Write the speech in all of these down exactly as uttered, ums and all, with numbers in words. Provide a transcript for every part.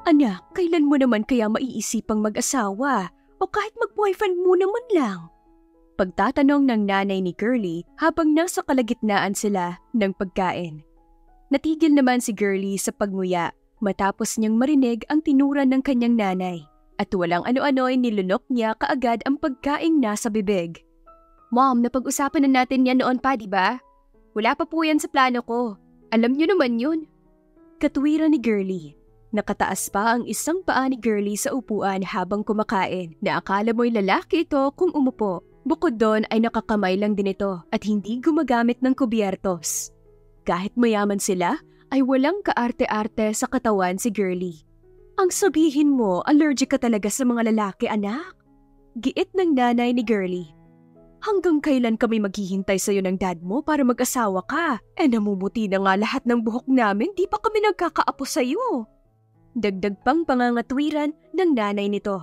Anak, kailan mo naman kaya maiisipang mag-asawa? O kahit mag-boyfriend mo naman lang? Pagtatanong ng nanay ni Girlie habang nasa kalagitnaan sila ng pagkain. Natigil naman si Girlie sa pagmuya matapos niyang marinig ang tinuran ng kanyang nanay at walang ano-ano ay nilunok niya kaagad ang pagkaing nasa bibig. Mom, napag-usapan na natin yan noon pa, di ba? Wala pa po yan sa plano ko. Alam niyo naman yun. Katwiran ni Girlie. Nakataas pa ang isang paa ni Girlie sa upuan habang kumakain na akala mo'y lalaki ito kung umupo. Bukod doon ay nakakamay lang din ito at hindi gumagamit ng kubyertos. Kahit mayaman sila, ay walang kaarte-arte sa katawan si Girlie. Ang sabihin mo, allergic ka talaga sa mga lalaki, anak? Giit ng nanay ni Girlie. Hanggang kailan kami maghihintay sa'yo ng dad mo para mag-asawa ka? Eh namumuti na nga lahat ng buhok namin, di pa kami nagkakaapo sa'yo. Dagdag pang pangangatwiran ng nanay nito.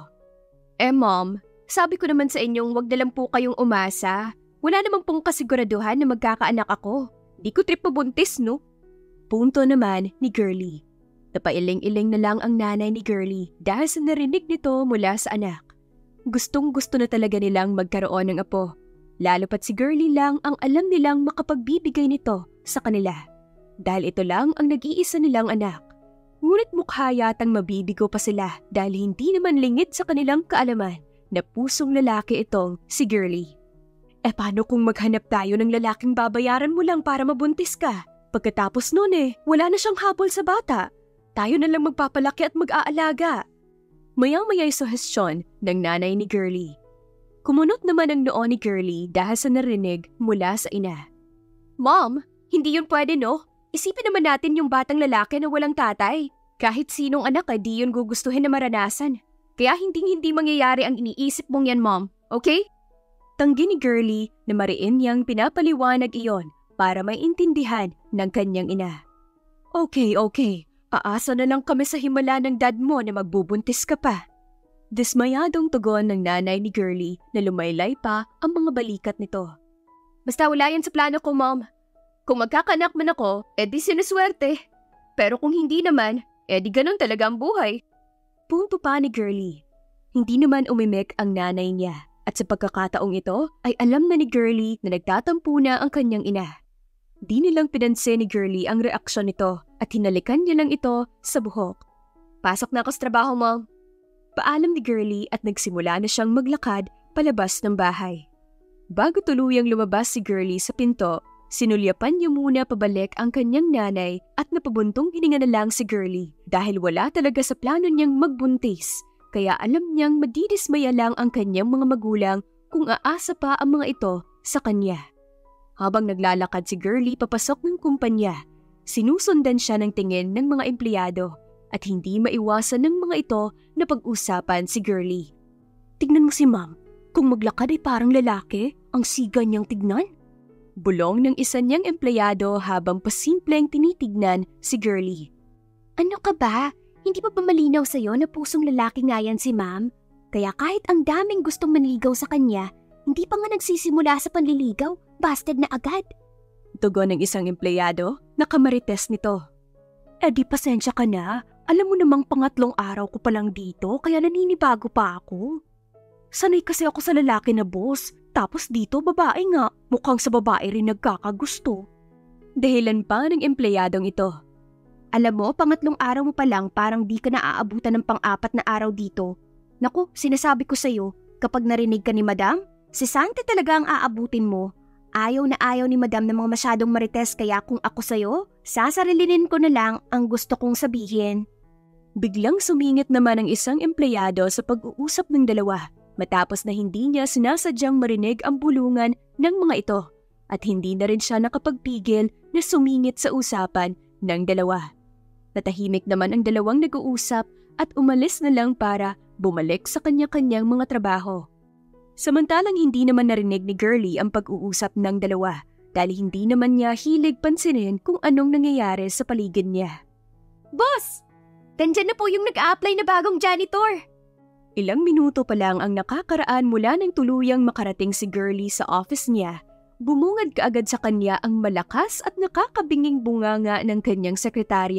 Eh mom, sabi ko naman sa inyong wag na lang po kayong umasa. Wala namang pong kasiguraduhan na magkakaanak ako. Di ko trip mabuntis, no? Punto naman ni Girlie. Napailing-iling na lang ang nanay ni Girlie dahil sa narinig nito mula sa anak. Gustong-gusto na talaga nilang magkaroon ng apo. Lalo pat si Girlie lang ang alam nilang makapagbibigay nito sa kanila. Dahil ito lang ang nag-iisa nilang anak. Ngunit mukha yatang mabibigo pa sila dahil hindi naman lingid sa kanilang kaalaman na pusong lalaki itong si Girlie. Eh paano kung maghanap tayo ng lalaking babayaran mo lang para mabuntis ka? Pagkatapos nun eh, wala na siyang habol sa bata. Tayo na lang magpapalaki at mag-aalaga. Mayang-maya'y suhestyon ng nanay ni Girlie. Kumunot naman ang noo ni Girlie dahil sa narinig mula sa ina. Mom, hindi yun pwede no? Isipin naman natin yung batang lalaki na walang tatay. Kahit sinong anak ay di yun gugustuhin na maranasan. Kaya hindi-hindi mangyayari ang iniisip mong yan, Mom. Okay? Tanggi ni Girlie na mariin niyang pinapaliwanag iyon para maintindihan ng kanyang ina. Okay, okay. Aasa na lang kami sa himala ng dad mo na magbubuntis ka pa. Dismayadong tugon ng nanay ni Girlie na lumaylay pa ang mga balikat nito. Basta wala yan sa plano ko, Mom. Kung magkakanak man ako, edi sinuswerte. Pero kung hindi naman, edi ganun talaga ang buhay. Punto pa ni Girlie. Hindi naman umimik ang nanay niya at sa pagkakataong ito ay alam na ni Girlie na nagtatampo na ang kanyang ina. Di nilang pinansin ni Girlie ang reaksyon nito at hinalikan niya lang ito sa buhok. Pasok na ako sa trabaho, Mom. Paalam ni Girlie at nagsimula na siyang maglakad palabas ng bahay. Bago tuluyang lumabas si Girlie sa pinto, sinulyapan niya muna pabalik ang kanyang nanay at napabuntong hininga na lang si Girlie dahil wala talaga sa plano niyang magbuntis. Kaya alam niyang madidismaya lang ang kanyang mga magulang kung aasa pa ang mga ito sa kanya. Habang naglalakad si Girlie papasok ng kumpanya, sinusundan siya ng tingin ng mga empleyado at hindi maiwasan ng mga ito na pag-usapan si Girlie. Tignan mo si Ma'am, kung maglakad ay parang lalaki, ang siga niyang tignan. Bulong ng isa niyang empleyado habang pasimpleng tinitignan si Girlie. Ano ka ba? Hindi pa ba malinaw sa'yo na pusong lalaki nga yan si Ma'am? Kaya kahit ang daming gustong manligaw sa kanya, hindi pa nga nagsisimula sa panliligaw, busted na agad. Tugon ng isang empleyado na kamarites nito. Eh di pasensya ka na, alam mo namang pangatlong araw ko pa lang dito kaya naninibago pa ako. Sanay kasi ako sa lalaki na boss, tapos dito babae nga, mukhang sa babae rin nagkakagusto. Dahilan pa ng empleyadong ito. Alam mo, pangatlong araw mo pa lang parang di ka na aabutan ng pang-apat na araw dito. Naku, sinasabi ko sa'yo, kapag narinig ka ni Madam, si Sante talaga ang aabutin mo. Ayaw na ayaw ni Madam ng mga masyadong marites kaya kung ako sa'yo, sasarilinin ko na lang ang gusto kong sabihin. Biglang sumingit naman ang isang empleyado sa pag-uusap ng dalawa matapos na hindi niya sinasadyang marinig ang bulungan ng mga ito at hindi na rin siya nakapagpigil na sumingit sa usapan ng dalawa. Natahimik naman ang dalawang nag-uusap at umalis na lang para bumalik sa kanya-kanyang mga trabaho. Samantalang hindi naman narinig ni Girlie ang pag-uusap ng dalawa dahil hindi naman niya hilig pansinin kung anong nangyayari sa paligid niya. Boss! Nandyan na po yung nag-a-apply na bagong janitor! Ilang minuto pa lang ang nakakaraan mula nang tuluyang makarating si Girlie sa office niya, bumungad kaagad sa kanya ang malakas at nakakabinging bunganga ng kanyang sekretarya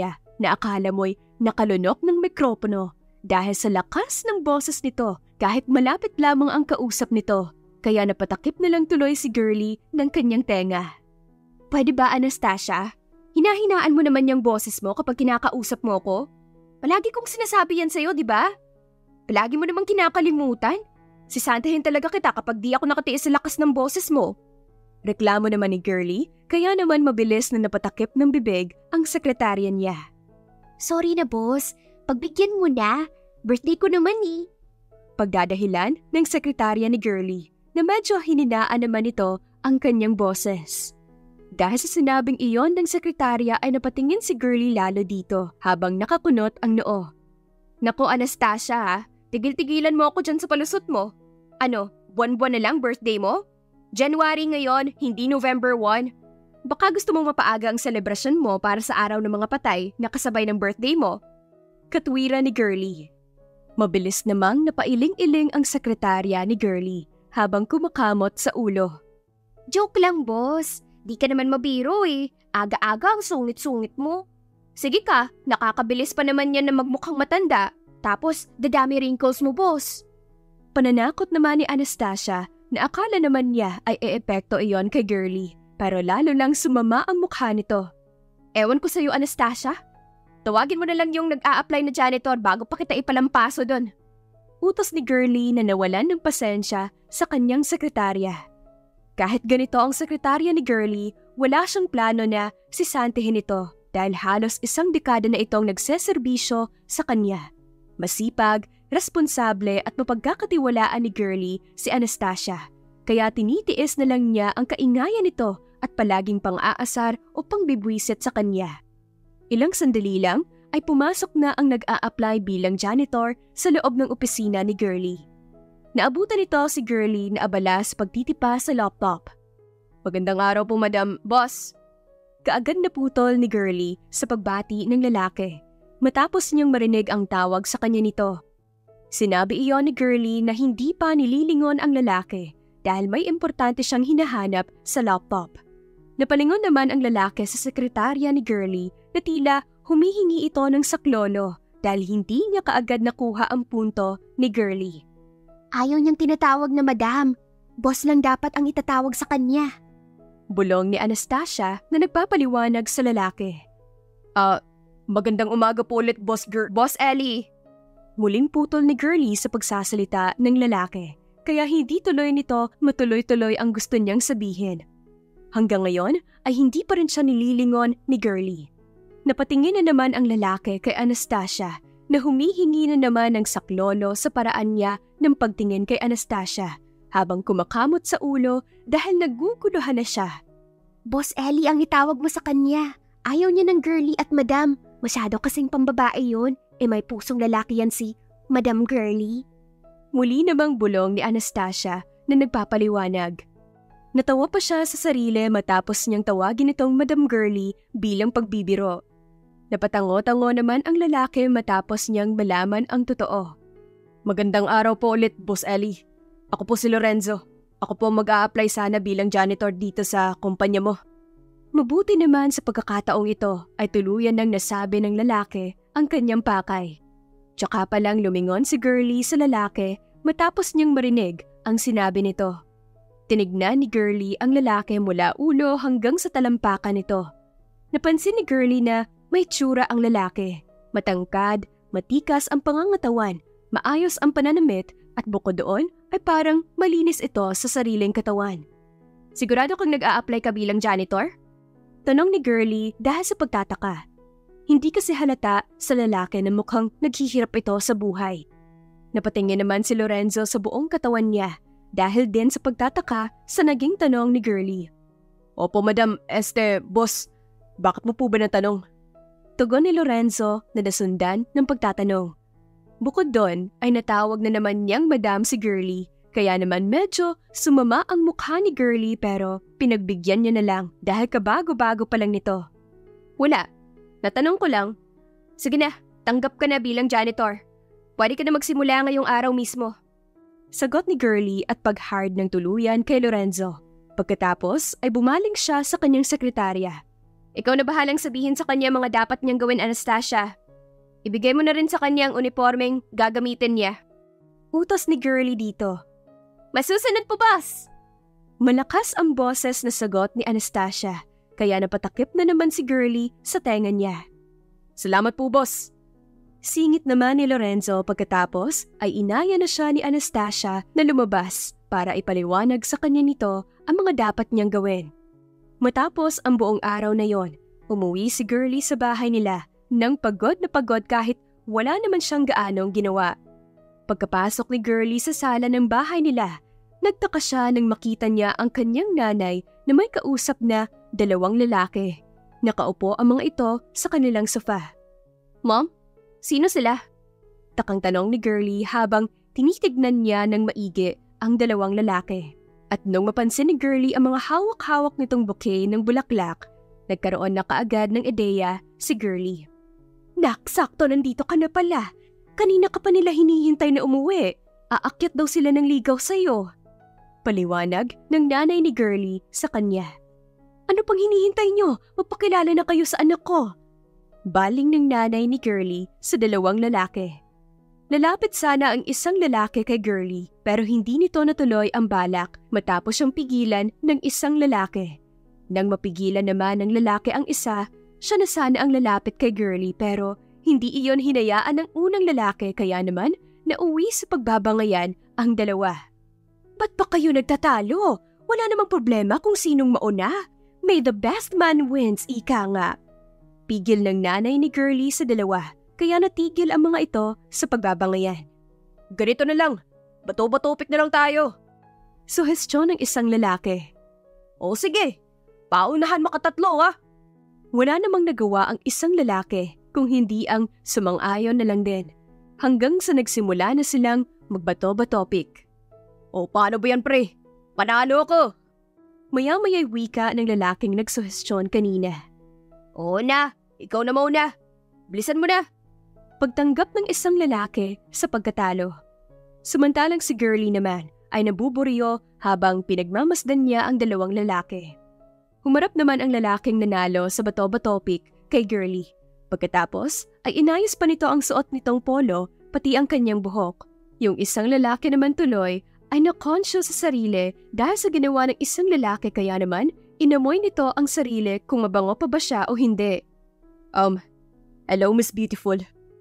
na akala mo'y nakalunok ng mikropono dahil sa lakas ng boses nito kahit malapit lamang ang kausap nito, kaya napatakip na lang tuloy si Girlie ng kanyang tenga. Pwede ba, Anastasia? Hinahinaan mo naman yung boses mo kapag kinakausap mo ko? Palagi kong sinasabi yan sa'yo, di ba? Palagi mo namang kinakalimutan. Sisantahin talaga kita kapag di ako nakatiis sa lakas ng boses mo. Reklamo naman ni Girlie, kaya naman mabilis na napatakip ng bibig ang sekretarya niya. Sorry na, boss. Pagbigyan mo na. Birthday ko naman eh. Pagdadahilan ng sekretarya ni Girlie na medyo hininaan naman ito ang kanyang boses. Dahil sa sinabing iyon ng sekretarya ay napatingin si Girlie lalo dito habang nakakunot ang noo. Naku, Anastasia ha, tigil-tigilan mo ako dyan sa palusot mo. Ano, buwan-buwan na lang birthday mo? January ngayon, hindi November first. Baka gusto mong mapaaga ang selebrasyon mo para sa araw ng mga patay na kasabay ng birthday mo. Katwira ni Girlie. Mabilis namang napailing-iling ang sekretarya ni Girlie habang kumakamot sa ulo. Joke lang, boss. Di ka naman mabiro eh. Aga-aga ang sungit-sungit mo. Sige ka, nakakabilis pa naman yan na magmukhang matanda. Tapos, dadami wrinkles mo, boss. Pananakot naman ni Anastasia na akala naman niya ay e-epekto iyon kay Girlie, pero lalo lang sumama ang mukha nito. Ewan ko sa'yo, Anastasia. Tawagin mo na lang yung nag-a-apply na janitor bago pa kita ipalampaso doon. Utos ni Girlie na nawalan ng pasensya sa kanyang sekretarya. Kahit ganito ang sekretarya ni Girlie, wala siyang plano na sisantihin ito dahil halos isang dekada na itong nagseserbisyo sa kanya. Masipag, responsable at mapagkakatiwalaan ni Girlie si Anastasia, kaya tinitiis na lang niya ang kaingayan nito at palaging pang-aasar o pangbibwisit sa kanya. Ilang sandali lang ay pumasok na ang nag-a-apply bilang janitor sa loob ng opisina ni Girlie. Naabutan nito si Girlie na abala sa pagtitipa sa laptop. Magandang araw po, Madam Boss. Kaagad na putol ni Girlie sa pagbati ng lalaki matapos niyang marinig ang tawag sa kanya nito. Sinabi iyon ni Girlie na hindi pa nililingon ang lalaki dahil may importante siyang hinahanap sa laptop. Napalingon naman ang lalaki sa sekretarya ni Girlie na tila humihingi ito ng saklolo dahil hindi niya kaagad nakuha ang punto ni Girlie. Ayaw niyang tinatawag na madam. Boss lang dapat ang itatawag sa kanya. Bulong ni Anastasia na nagpapaliwanag sa lalaki. Ah, uh, magandang umaga po ulit, Boss Gir- Boss Ellie. Muling putol ni Girlie sa pagsasalita ng lalaki, kaya hindi tuloy nito matuloy-tuloy ang gusto niyang sabihin. Hanggang ngayon ay hindi pa rin siya nililingon ni Girlie. Napatingin na naman ang lalaki kay Anastasia na humihingi na naman ng saklolo sa paraan niya ng pagtingin kay Anastasia habang kumakamot sa ulo dahil naguguluhan na siya. Boss Ellie ang itawag mo sa kanya. Ayaw niya ng Girlie at madam. Masyado kasing pambabae yun. E may pusong lalaki yan si Madam Girlie. Muli namang bulong ni Anastasia na nagpapaliwanag. Natawa pa siya sa sarili matapos niyang tawagin itong Madam Girlie bilang pagbibiro. Napatango-tango naman ang lalaki matapos niyang malaman ang totoo. Magandang araw po ulit, Boss Ellie. Ako po si Lorenzo. Ako po mag-a-apply sana bilang janitor dito sa kumpanya mo. Mabuti naman sa pagkakataong ito ay tuluyan nang nasabi ng lalaki ang kanyang pakay. Tsaka palang lumingon si Girlie sa lalaki matapos niyang marinig ang sinabi nito. Tinignan ni Girlie ang lalaki mula ulo hanggang sa talampakan nito. Napansin ni Girlie na may tsura ang lalaki. Matangkad, matikas ang pangangatawan, maayos ang pananamit at bukod doon ay parang malinis ito sa sariling katawan. Sigurado kang nag-a-apply ka bilang janitor? Tanong ni Girlie dahil sa pagtataka. Hindi kasi halata sa lalaki na mukhang naghihirap ito sa buhay. Napatingin naman si Lorenzo sa buong katawan niya dahil din sa pagtataka sa naging tanong ni Girlie. Opo, Madam, este, boss, bakit mo po ba natanong? Tugon ni Lorenzo na nasundan ng pagtatanong. Bukod doon ay natawag na naman niyang Madam si Girlie, kaya naman medyo sumama ang mukha ni Girlie pero pinagbigyan niya na lang dahil kabago-bago pa lang nito. Wala, natanong ko lang. Sige na, tanggap ka na bilang janitor. Pwede ka na magsimula ngayong araw mismo. Sagot ni Girlie at pag-hard ng tuluyan kay Lorenzo. Pagkatapos ay bumaling siya sa kanyang sekretarya. Ikaw na bahalang sabihin sa kanya mga dapat niyang gawin, Anastasia. Ibigay mo na rin sa kanya ang uniformeng gagamitin niya. Utos ni Girlie dito. Masusunod po, boss! Malakas ang boses na sagot ni Anastasia, kaya napatakip na naman si Girlie sa tenga niya. Salamat po, boss! Singit naman ni Lorenzo pagkatapos ay inaya na siya ni Anastasia na lumabas para ipaliwanag sa kanya nito ang mga dapat niyang gawin. Matapos ang buong araw na yon, umuwi si Girlie sa bahay nila nang pagod na pagod kahit wala naman siyang gaanong ginawa. Pagkapasok ni Girlie sa sala ng bahay nila, nagtaka siya nang makita niya ang kanyang nanay na may kausap na dalawang lalaki. Nakaupo ang mga ito sa kanilang sofa. Mom, sino sila? Takang tanong ni Girlie habang tinitignan niya ng maigi ang dalawang lalaki. At nung mapansin ni Girlie ang mga hawak-hawak nitong bouquet ng bulaklak, nagkaroon na kaagad ng ideya si Girlie. Nak, sakto nandito ka na pala. Kanina ka pa nila hinihintay na umuwi. Aakyat daw sila ng ligaw sa'yo. Paliwanag ng nanay ni Girlie sa kanya. Ano pang hinihintay nyo? Magpakilala na kayo sa anak ko. Baling ng nanay ni Girlie sa dalawang lalaki. Lalapit sana ang isang lalaki kay Girlie pero hindi nito natuloy ang balak matapos siyang pigilan ng isang lalaki. Nang mapigilan naman ng lalaki ang isa, siya na sana ang lalapit kay Girlie pero hindi iyon hinayaan ng unang lalaki kaya naman nauwi sa pagbabangayan ang dalawa. Ba't pa kayo nagtatalo? Wala namang problema kung sinong mauna. May the best man wins, ika nga. Pigil ng nanay ni Girlie sa dalawa, kaya natigil ang mga ito sa pagbabangayan. Ganito na lang, bato-batopik na lang tayo. Suhestyon ng isang lalaki. O sige, paunahan makatatlo ha. Wala namang nagawa ang isang lalaki kung hindi ang sumang-ayon na lang din. Hanggang sa nagsimula na silang magbato-batopik. O paano ba yan pre? Panalo ko! Maya-maya'y wika ng lalaking nagsuhestyon kanina. Oo na, ikaw na mauna. Bilisan mo na. Pagtanggap ng isang lalaki sa pagkatalo. Samantalang si Girlie naman ay nabuburyo habang pinagmamasdan niya ang dalawang lalaki. Humarap naman ang lalaking nanalo sa bato-batopik kay Girlie. Pagkatapos ay inayos pa nito ang suot nitong polo pati ang kanyang buhok. Yung isang lalaki naman tuloy ay na-conscious sa sarili dahil sa ginawa ng isang lalaki kaya naman inamoy nito ang sarili kung mabango pa ba siya o hindi. Um, hello Miss Beautiful.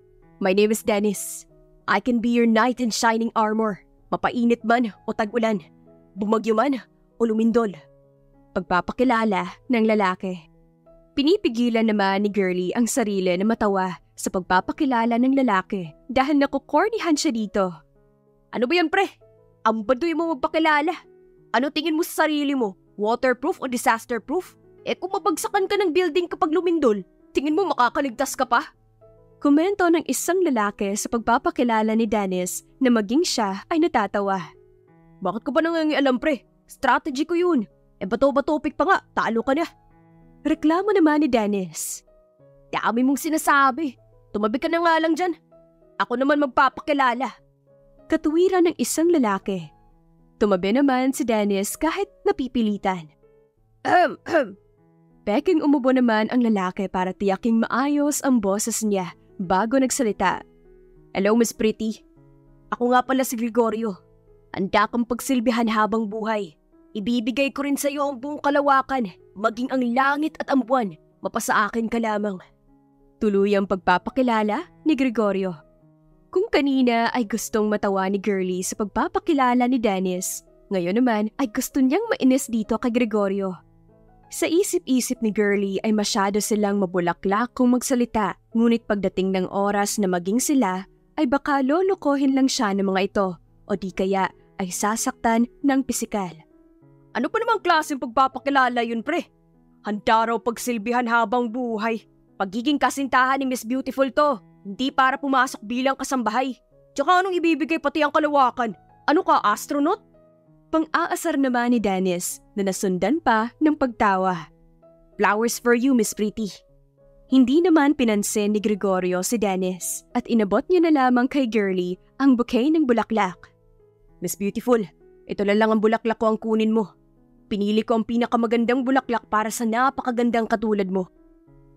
My name is Dennis. I can be your knight in shining armor. Mapainit man o tag-ulan. Bumagyo man o lumindol. Pagpapakilala ng lalaki. Pinipigilan naman ni Girlie ang sarili na matawa sa pagpapakilala ng lalaki dahil nakukornihan siya dito. Ano ba yan pre? Ang baduy mo magpakilala. Ano tingin mo sa sarili mo? Waterproof o disasterproof? Eh kung mabagsakan ka ng building kapag lumindol, tingin mo makakaligtas ka pa? Komento ng isang lalaki sa pagpapakilala ni Dennis na maging siya ay natatawa. Bakit ko ba nangangialam pre? Strategy ko yun. Eh bato-batopik pa nga, talo ka na. Reklamo naman ni Dennis. Dami mong sinasabi. Tumabi ka na nga lang dyan. Ako naman magpapakilala. Katuwiran ng isang lalaki. Tumabi naman si Dennis kahit napipilitan. Ahem, ahem. Peking umubo naman ang lalaki para tiyaking maayos ang boses niya bago nagsalita. Hello, Miss Pretty. Ako nga pala si Gregorio. Handa kang pagsilbihan habang buhay. Ibibigay ko rin sa iyo ang buong kalawakan, maging ang langit at ang buwan. Mapasa akin ka lamang. Tuluyang pagpapakilala ni Gregorio. Kung kanina ay gustong matawa ni Girlie sa pagpapakilala ni Dennis, ngayon naman ay gusto niyang mainis dito kay Gregorio. Sa isip-isip ni Girlie ay masyado silang mabulaklak kung magsalita, ngunit pagdating ng oras na maging sila, ay baka lolokohin lang siya ng mga ito o di kaya ay sasaktan ng pisikal. Ano pa namang klaseng pagpapakilala yun pre? Handa raw pagsilbihan habang buhay. Pagiging kasintahan ni Miss Beautiful to. Hindi para pumasok bilang kasambahay. Tsaka anong ibibigay pati ang kalawakan? Ano ka, astronaut? Pang-aasar naman ni Dennis na nasundan pa ng pagtawa. Flowers for you, Miss Pretty. Hindi naman pinansin ni Gregorio si Dennis at inabot niya na lamang kay Girlie ang bouquet ng bulaklak. Miss Beautiful, ito na lang ang bulaklak ko ang kunin mo. Pinili ko ang pinakamagandang bulaklak para sa napakagandang katulad mo.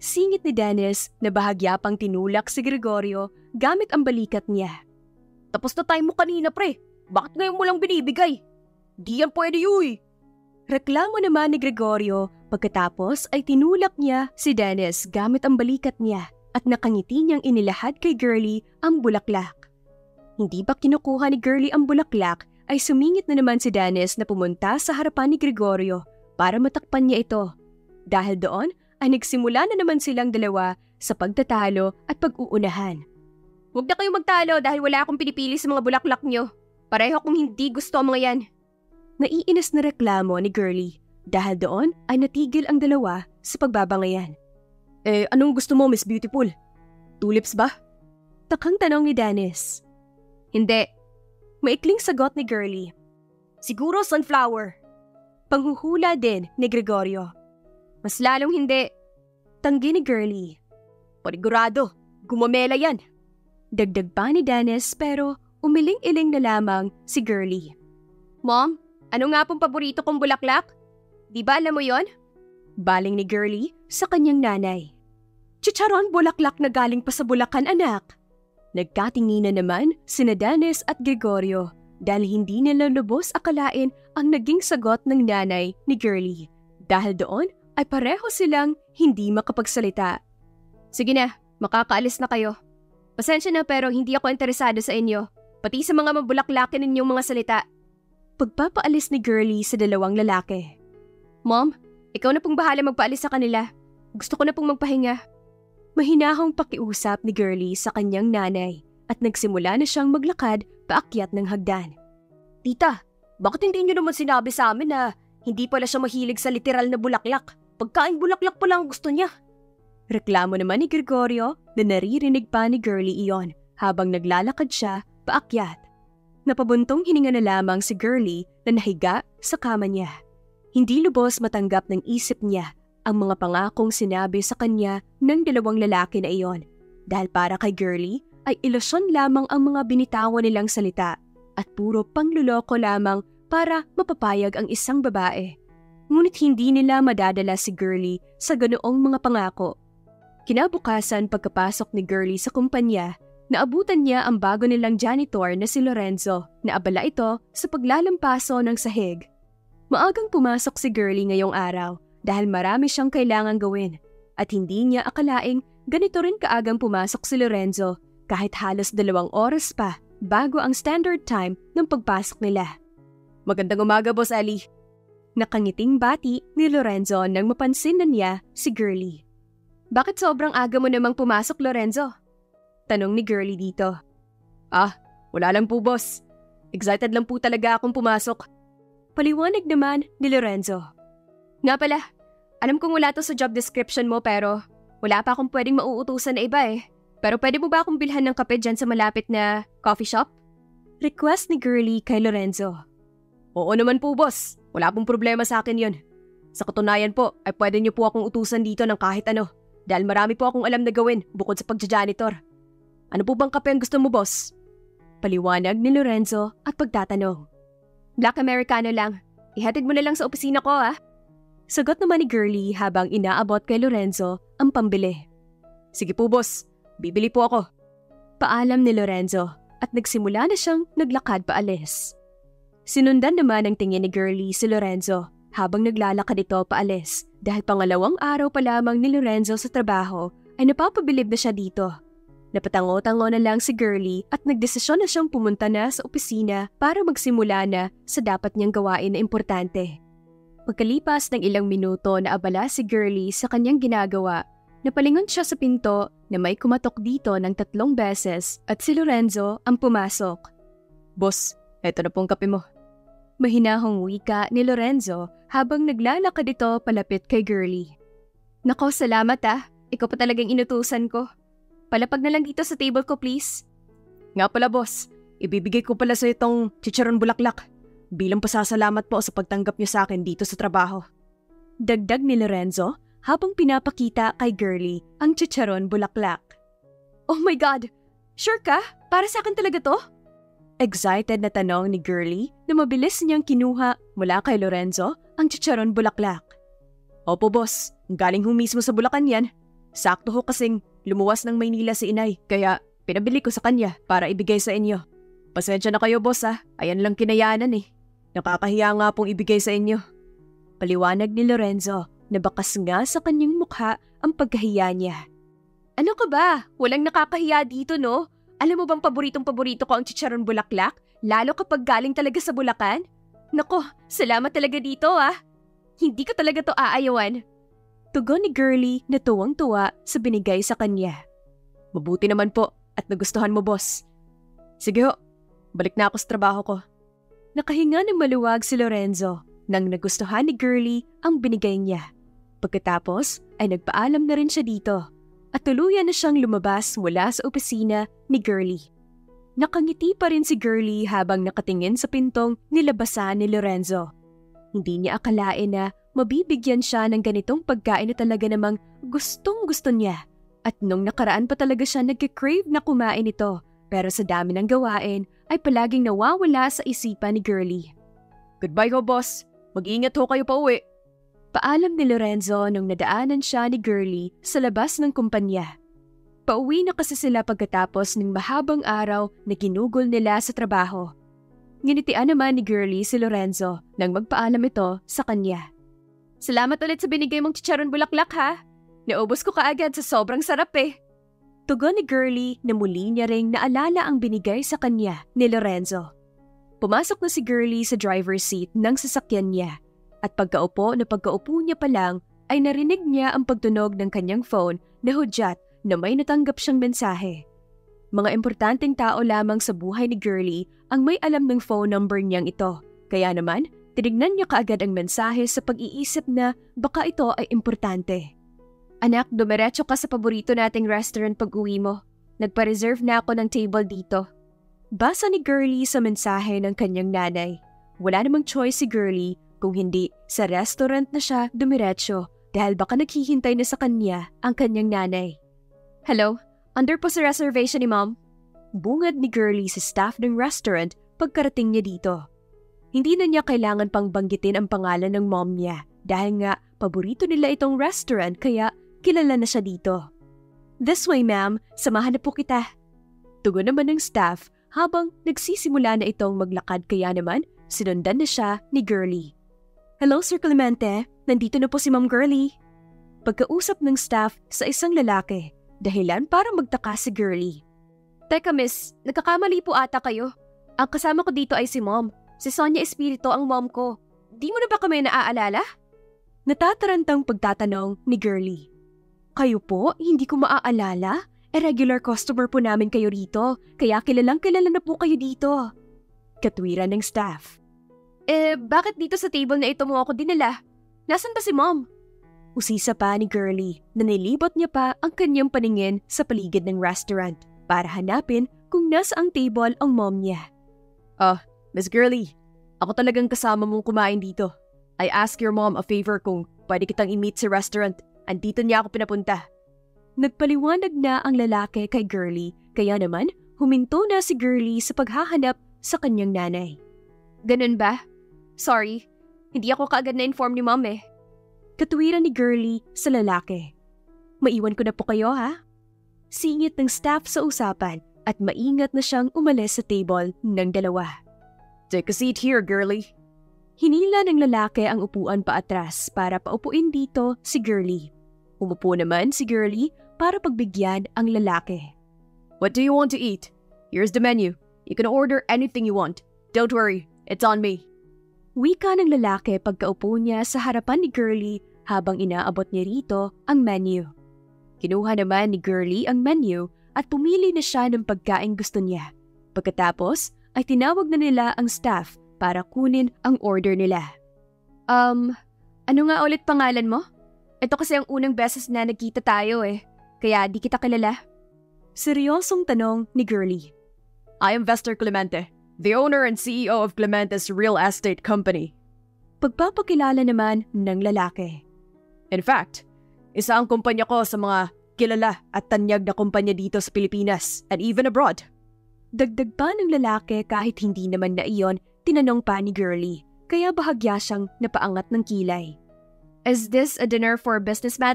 singit ni Dennis na bahagya pang tinulak si Gregorio gamit ang balikat niya. Tapos na time mo kanina pre, bakit ngayon mo lang binibigay? Di yan pwede yuy. Reklamo naman ni Gregorio pagkatapos ay tinulak niya si Dennis gamit ang balikat niya at nakangiti niyang inilahad kay Girlie ang bulaklak. Hindi ba kinukuha ni Girlie ang bulaklak ay sumingit na naman si Dennis na pumunta sa harapan ni Gregorio para matakpan niya ito. Dahil doon ay nagsimula na naman silang dalawa sa pagtatalo at pag-uunahan. Huwag na kayong magtalo dahil wala akong pinipili sa mga bulaklak niyo. Pareho kong hindi gusto ang mga yan. Naiinis na reklamo ni Girlie dahil doon ay natigil ang dalawa sa pagbabangayan. Eh, anong gusto mo, Miss Beautiful? Tulips ba? Takang tanong ni Dennis. Hindi. Maikling sagot ni Girlie. Siguro sunflower. Panghuhula din ni Gregorio. Mas lalong hindi. Tanggi ni Girlie. Panigurado, gumamela yan. Dagdag pa ni Dennis pero umiling-iling na lamang si Girlie. Mom, ano nga pong paborito kong bulaklak? Di ba alam mo yon? Baling ni Girlie sa kanyang nanay. Chicharon bulaklak na galing pa sa Bulacan, anak. Nagkatinginan naman sina Dennis at Gregorio dahil hindi nila lubos akalain ang naging sagot ng nanay ni Girlie. Dahil doon ay pareho silang hindi makapagsalita. Sige na, makakaalis na kayo. Pasensya na pero hindi ako interesado sa inyo, pati sa mga mabulaklakin ninyong mga salita. Pagpapaalis ni Girlie sa dalawang lalaki. Mom, ikaw na pong bahala magpaalis sa kanila. Gusto ko na pong magpahinga. Mahinahong pakiusap ni Girlie sa kanyang nanay at nagsimula na siyang maglakad paakyat ng hagdan. Tita, bakit hindi niyo naman sinabi sa amin na hindi pala siya mahilig sa literal na bulaklak? Pagkain bulaklak pa lang gusto niya. Reklamo naman ni Gregorio na naririnig pa ni Girlie iyon habang naglalakad siya paakyat. Napabuntong hininga na lamang si Girlie na nahiga sa kama niya. Hindi lubos matanggap ng isip niya ang mga pangakong sinabi sa kanya ng dalawang lalaki na iyon dahil para kay Girlie ay ilusyon lamang ang mga binitawan nilang salita at puro pangluloko lamang para mapapayag ang isang babae. Ngunit hindi nila madadala si Girlie sa ganoong mga pangako. Kinabukasan pagkapasok ni Girlie sa kumpanya, naabutan niya ang bago nilang janitor na si Lorenzo na abala ito sa paglalampaso ng sahig. Maagang pumasok si Girlie ngayong araw dahil marami siyang kailangang gawin at hindi niya akalaing ganito rin kaagang pumasok si Lorenzo kahit halos dalawang oras pa bago ang standard time ng pagpasok nila. Magandang umaga, Boss Ali. Nakangiting bati ni Lorenzo nang mapansin na niya si Girlie. Bakit sobrang aga mo namang pumasok, Lorenzo? Tanong ni Girlie dito. Ah, wala lang po, boss. Excited lang po talaga akong pumasok. Paliwanag naman ni Lorenzo. Nga pala, alam kong wala to sa job description mo pero wala pa akong pwedeng mauutusan na iba eh. Pero pwede mo ba akong bilhan ng kape dyan sa malapit na coffee shop? Request ni Girlie kay Lorenzo. Oo naman po, boss. Wala pong problema sa akin yun. Sa katunayan po, ay pwede niyo po akong utusan dito ng kahit ano dahil marami po akong alam na gawin bukod sa pagja-janitor. Ano po bang kape ang gusto mo, boss? Paliwanag ni Lorenzo at pagtatanong. Black Americano lang. Ihatid mo na lang sa opisina ko, ah. Sagot naman ni Girlie habang inaabot kay Lorenzo ang pambili. Sige po, boss. Bibili po ako. Paalam ni Lorenzo at nagsimula na siyang naglakad paalis. Sinundan naman ang tingin ni Girlie si Lorenzo habang naglalakad ito paalis dahil pangalawang araw pa lamang ni Lorenzo sa trabaho ay napapabilib na siya dito. Napatango-tango na lang si Girlie at nagdesisyon na siyang pumunta na sa opisina para magsimula na sa dapat niyang gawain na importante. Pagkalipas ng ilang minuto na abala si Girlie sa kanyang ginagawa, napalingon siya sa pinto na may kumatok dito ng tatlong beses at si Lorenzo ang pumasok. Boss, eto na pong kape mo. Mahinahong wika ni Lorenzo habang naglalakad ito palapit kay Girlie. Nako, salamat ah. Ikaw pa talagang inutusan ko. Palapag na lang dito sa table ko, please. Nga pala, boss. Ibibigay ko pala sa itong chicharon bulaklak bilang pasasalamat po sa pagtanggap niyo sa akin dito sa trabaho. Dagdag ni Lorenzo habang pinapakita kay Girlie ang chicharon bulaklak. Oh my God! Sure ka? Para sa akin talaga to? Excited na tanong ni Girlie na mabilis niyang kinuha mula kay Lorenzo ang chicharon bulaklak. Opo, boss. Galing ho mismo sa Bulacan yan. Sakto ho kasing lumuwas ng Maynila si inay, kaya pinabili ko sa kanya para ibigay sa inyo. Pasensya na kayo boss ha, ayan lang kinayanan eh. Nakakahiya nga pong ibigay sa inyo. Paliwanag ni Lorenzo na bakas nga sa kanyang mukha ang pagkahiya niya. Ano ka ba? Walang nakakahiya dito no? Alam mo bang paboritong paborito ko ang chicharon bulaklak? Lalo kapag galing talaga sa Bulacan? Nako, salamat talaga dito ah. Hindi ko talaga to aayawan. Tugon ni Girlie na tuwang-tuwa sa binigay sa kanya. Mabuti naman po at nagustuhan mo boss. Sige ho, balik na ako sa trabaho ko. Nakahinga ng maluwag si Lorenzo nang nagustuhan ni Girlie ang binigay niya. Pagkatapos ay nagpaalam na rin siya dito at tuluyan na siyang lumabas mula sa opisina ni Girlie. Nakangiti pa rin si Girlie habang nakatingin sa pintong nilabasan ni Lorenzo. Hindi niya akalain na mabibigyan siya ng ganitong pagkain na talaga namang gustong-gusto niya. At nung nakaraan pa talaga siya nag-crave na kumain ito, pero sa dami ng gawain ay palaging nawawala sa isipan ni Girlie. Goodbye ho boss, mag-iingat ho kayo pa uwi. Paalam ni Lorenzo nung nadaanan siya ni Girlie sa labas ng kumpanya. Pauwi na kasi sila pagkatapos ng mahabang araw na ginugol nila sa trabaho. Nginitian naman ni Girlie si Lorenzo nang magpaalam ito sa kanya. Salamat ulit sa binigay mong chicharon bulaklak ha. Naubos ko kaagad sa sobrang sarap eh. Tugon ni Girlie na muli niya ring naalala ang binigay sa kanya ni Lorenzo. Pumasok na si Girlie sa driver's seat ng sasakyan niya. At pagkaupo na pagkaupo niya pa lang ay narinig niya ang pagtunog ng kanyang phone na hudyat na may natanggap siyang mensahe. Mga importanteng tao lamang sa buhay ni Girlie ang may alam ng phone number niyang ito. Kaya naman, tinignan niya kaagad ang mensahe sa pag-iisip na baka ito ay importante. Anak, dumiretso ka sa paborito nating restaurant pag-uwi mo. Nagpa-reserve na ako ng table dito. Basa ni Girlie sa mensahe ng kanyang nanay. Wala namang choice si Girlie kung hindi sa restaurant na siya dumiretso dahil baka naghihintay na sa kanya ang kanyang nanay. Hello, under po sa reservation ni Mom. Bungad ni Girlie sa staff ng restaurant pagkarating niya dito. Hindi na niya kailangan pang banggitin ang pangalan ng mom niya dahil nga paborito nila itong restaurant kaya kilala na siya dito. This way ma'am, samahan na po kita. Tugon naman ng staff habang nagsisimula na itong maglakad kaya naman sinundan na siya ni Girlie. Hello Sir Clemente, nandito na po si Ma'am Girlie. Pagkausap ng staff sa isang lalaki, dahilan para magtaka si Girlie. Teka miss, nagkakamali po ata kayo. Ang kasama ko dito ay si Mom. Si Sonia Espirito ang mom ko. Di mo na ba kami naaalala? Natatarantang pagtatanong ni Girlie. Kayo po, hindi ko maaalala. E regular customer po namin kayo rito, kaya kilalang kilala na po kayo dito. Katwiran ng staff. Eh, bakit dito sa table na ito mo ako dinala? Nasaan ba si Mom? Usisa pa ni Girlie na nilibot niya pa ang kanyang paningin sa paligid ng restaurant para hanapin kung nasa ang table ang mom niya. Ah, uh, Miss Girlie, ako talagang kasama mong kumain dito. I ask your mom a favor kung pwede kitang i-meet sa restaurant. Andito niya ako pinapunta. Nagpaliwanag na ang lalaki kay Girlie, kaya naman huminto na si Girlie sa paghahanap sa kanyang nanay. Ganun ba? Sorry, hindi ako kaagad na-inform ni Mom eh. Katwiran ni Girlie sa lalaki. Maiwan ko na po kayo ha? Singit ng staff sa usapan at maingat na siyang umalis sa table ng dalawa. Take a seat here, Girlie. Hinila ng lalaki ang upuan pa atras para paupuin dito si Girlie. Umupo naman si Girlie para pagbigyan ang lalaki. What do you want to eat? Here's the menu. You can order anything you want. Don't worry, it's on me. Wika ng lalaki pagkaupo niya sa harapan ni Girlie habang inaabot niya rito ang menu. Kinuha naman ni Girlie ang menu at pumili na siya ng pagkain gusto niya. Pagkatapos ay tinawag na nila ang staff para kunin ang order nila. Um, ano nga ulit pangalan mo? Ito kasi ang unang beses na nagkita tayo eh, kaya di kita kilala. Seryosong tanong ni Girlie. I am Vester Clemente, the owner and C E O of Clemente's Real Estate Company. Pagpapakilala naman ng lalaki. In fact, isa ang kumpanya ko sa mga kilala at tanyag na kumpanya dito sa Pilipinas and even abroad. Dagdag pa ng lalaki kahit hindi naman na iyon, tinanong pa ni Girlie, kaya bahagya siyang napaangat ng kilay. Is this a dinner for business matter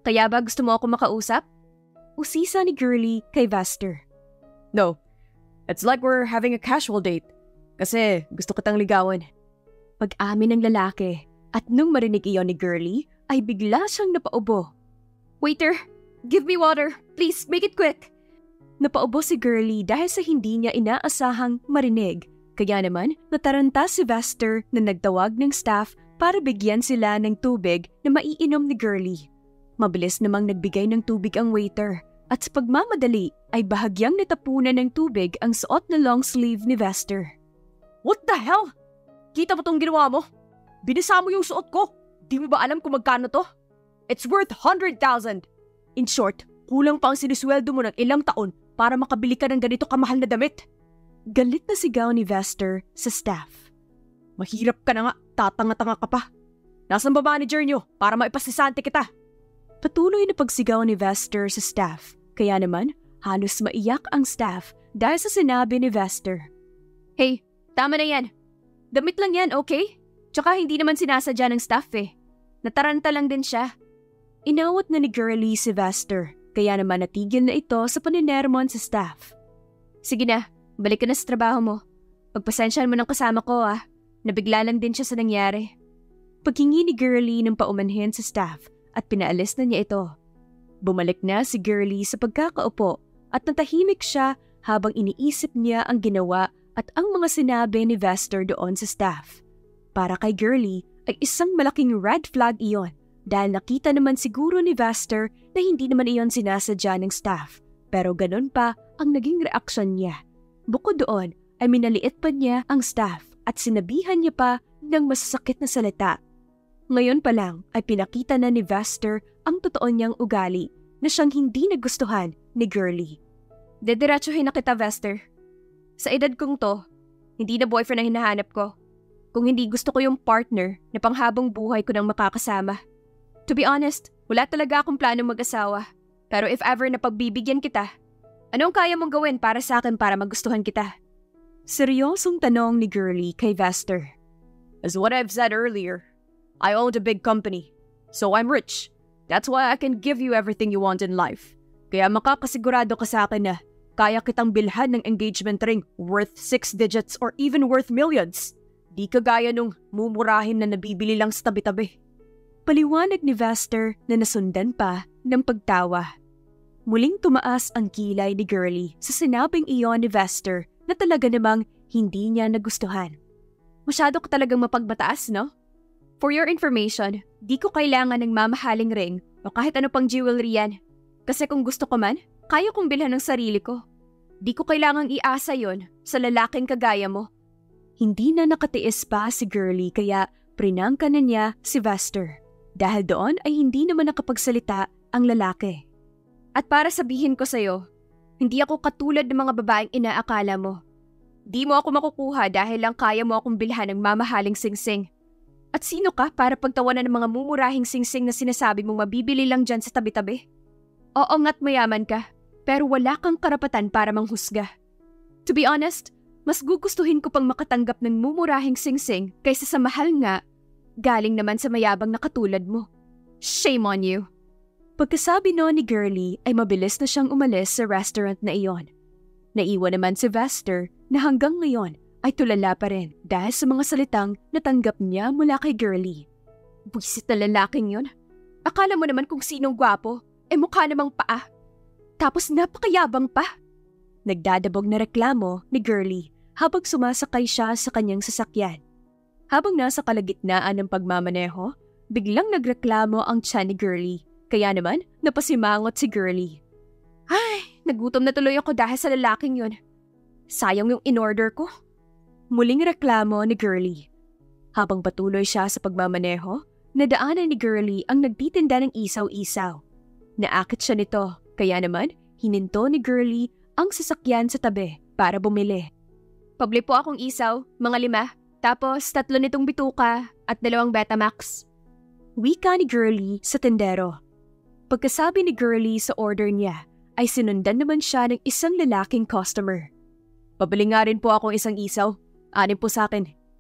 Kaya ba gusto mo ako makausap? Usisa ni Girlie kay Vester. No, it's like we're having a casual date. Kasi gusto kitang ligawan. Pag-amin ng lalaki at nung marinig iyon ni Girlie ay bigla siyang napaubo. Waiter, give me water. Please, make it quick. Napaubo si Girlie dahil sa hindi niya inaasahang marinig. Kaya naman, nataranta si Vester na nagtawag ng staff para bigyan sila ng tubig na maiinom ni Girlie. Mabilis namang nagbigay ng tubig ang waiter at sa pagmamadali ay bahagyang natapunan ng tubig ang suot na long sleeve ni Vester. What the hell? Kita mo tong ginawa mo? Binasa mo yung suot ko. Di mo ba alam kung magkano to? It's worth one hundred thousand. In short, kulang pa ang sinisweldo mo ng ilang taon para makabili ka ng ganito kamahal na damit. Galit na sigaw ni Vester sa staff. Mahirap ka na nga, tatanga-tanga ka pa. Nasaan ba manager nyo para maipasisante kita? Patuloy na pagsigaw ni Vester sa staff. Kaya naman, halos maiyak ang staff dahil sa sinabi ni Vester. Hey, tama na yan. Damit lang yan, okay? Tsaka hindi naman sinasadya ng staff eh. Nataranta lang din siya. Inawat na ni Girlie si Vester, kaya naman natigil na ito sa paninermon sa staff. Sige na, balik ka na sa trabaho mo. Pagpasensyahan mo ng kasama ko ah. Nabigla lang din siya sa nangyari. Paghingi ni Girlie ng paumanhin sa staff at pinaalis na niya ito. Bumalik na si Girlie sa pagkakaupo at natahimik siya habang iniisip niya ang ginawa at ang mga sinabi ni Vester doon sa staff. Para kay Girlie ay isang malaking red flag iyon dahil nakita naman siguro ni Vester na hindi naman iyon sinasadya ng staff. Pero ganun pa ang naging reaksyon niya. Bukod doon ay minaliit pa niya ang staff at sinabihan niya pa ng masasakit na salita. Ngayon pa lang ay pinakita na ni Vester ang totoo niyang ugali na siyang hindi nagustuhan ni Girlie. Dediretsuhin na kita, Vester. Sa edad kong to, hindi na boyfriend ang hinahanap ko. Kung hindi gusto ko yung partner na panghabang buhay ko nang makakasama. To be honest, wala talaga akong planong mag-asawa. Pero if ever na pagbibigyan kita, anong kaya mong gawin para sa akin para magustuhan kita? Seryosong tanong ni Girlie kay Vester. As what I've said earlier, I owned a big company, so I'm rich. That's why I can give you everything you want in life. Kaya makakasigurado ka sa akin na kaya kitang bilhan ng engagement ring worth six digits or even worth millions. Di kagaya nung mumurahin na nabibili lang sa tabi-tabi. Paliwanag ni Vester na nasundan pa ng pagtawa. Muling tumaas ang kilay ni Girlie sa sinabing iyon ni Vester na talaga namang hindi niya nagustuhan. Masyado ka talagang mapagmataas, no? For your information, di ko kailangan ng mamahaling ring o kahit ano pang jewelry yan. Kasi kung gusto ko man, kaya kong bilhan ng sarili ko. Di ko kailangang iasa yon sa lalaking kagaya mo. Hindi na nakatiis pa si Girlie kaya prinangka na niya si Vester. Dahil doon ay hindi naman nakapagsalita ang lalaki. At para sabihin ko sa'yo, hindi ako katulad ng mga babaeng inaakala mo. Di mo ako makukuha dahil lang kaya mo akong bilhan ng mamahaling singsing. At sino ka para pagtawanan ng mga mumurahing singsing na sinasabi mong mabibili lang dyan sa tabi-tabi? Oo nga't mayaman ka, pero wala kang karapatan para manghusga. To be honest, mas gugustuhin ko pang makatanggap ng mumurahing singsing kaysa sa mahal nga, galing naman sa mayabang na katulad mo. Shame on you! Pagkasabi noon ni Girlie ay mabilis na siyang umalis sa restaurant na iyon. Naiwan naman si Vester na hanggang ngayon ay tulala pa rin dahil sa mga salitang natanggap niya mula kay Girlie. Buisit na lalaking yun. Akala mo naman kung sinong gwapo, eh mukha namang paa. Tapos napakayabang pa. Nagdadabog na reklamo ni Girlie habang sumasakay siya sa kanyang sasakyan. Habang nasa kalagitnaan ng pagmamaneho, biglang nagreklamo ang tiyan ni Girlie. Kaya naman, napasimangot si Girlie. Ay, nagutom na tuloy ako dahil sa lalaking yun. Sayang yung in-order ko. Muling reklamo ni Girlie. Habang patuloy siya sa pagmamaneho, nadaanan ni Girlie ang nagtitinda ng isaw-isaw. Naakit siya nito, kaya naman hininto ni Girlie ang sasakyan sa tabi para bumili. Pabli po akong isaw, mga lima, tapos tatlo nitong bituka at dalawang Betamax. Wika ni Girlie sa tendero. Pagkasabi ni Girlie sa order niya, ay sinundan naman siya ng isang lalaking customer. Pabili nga rin po akong isang isaw. Anim po sa akin.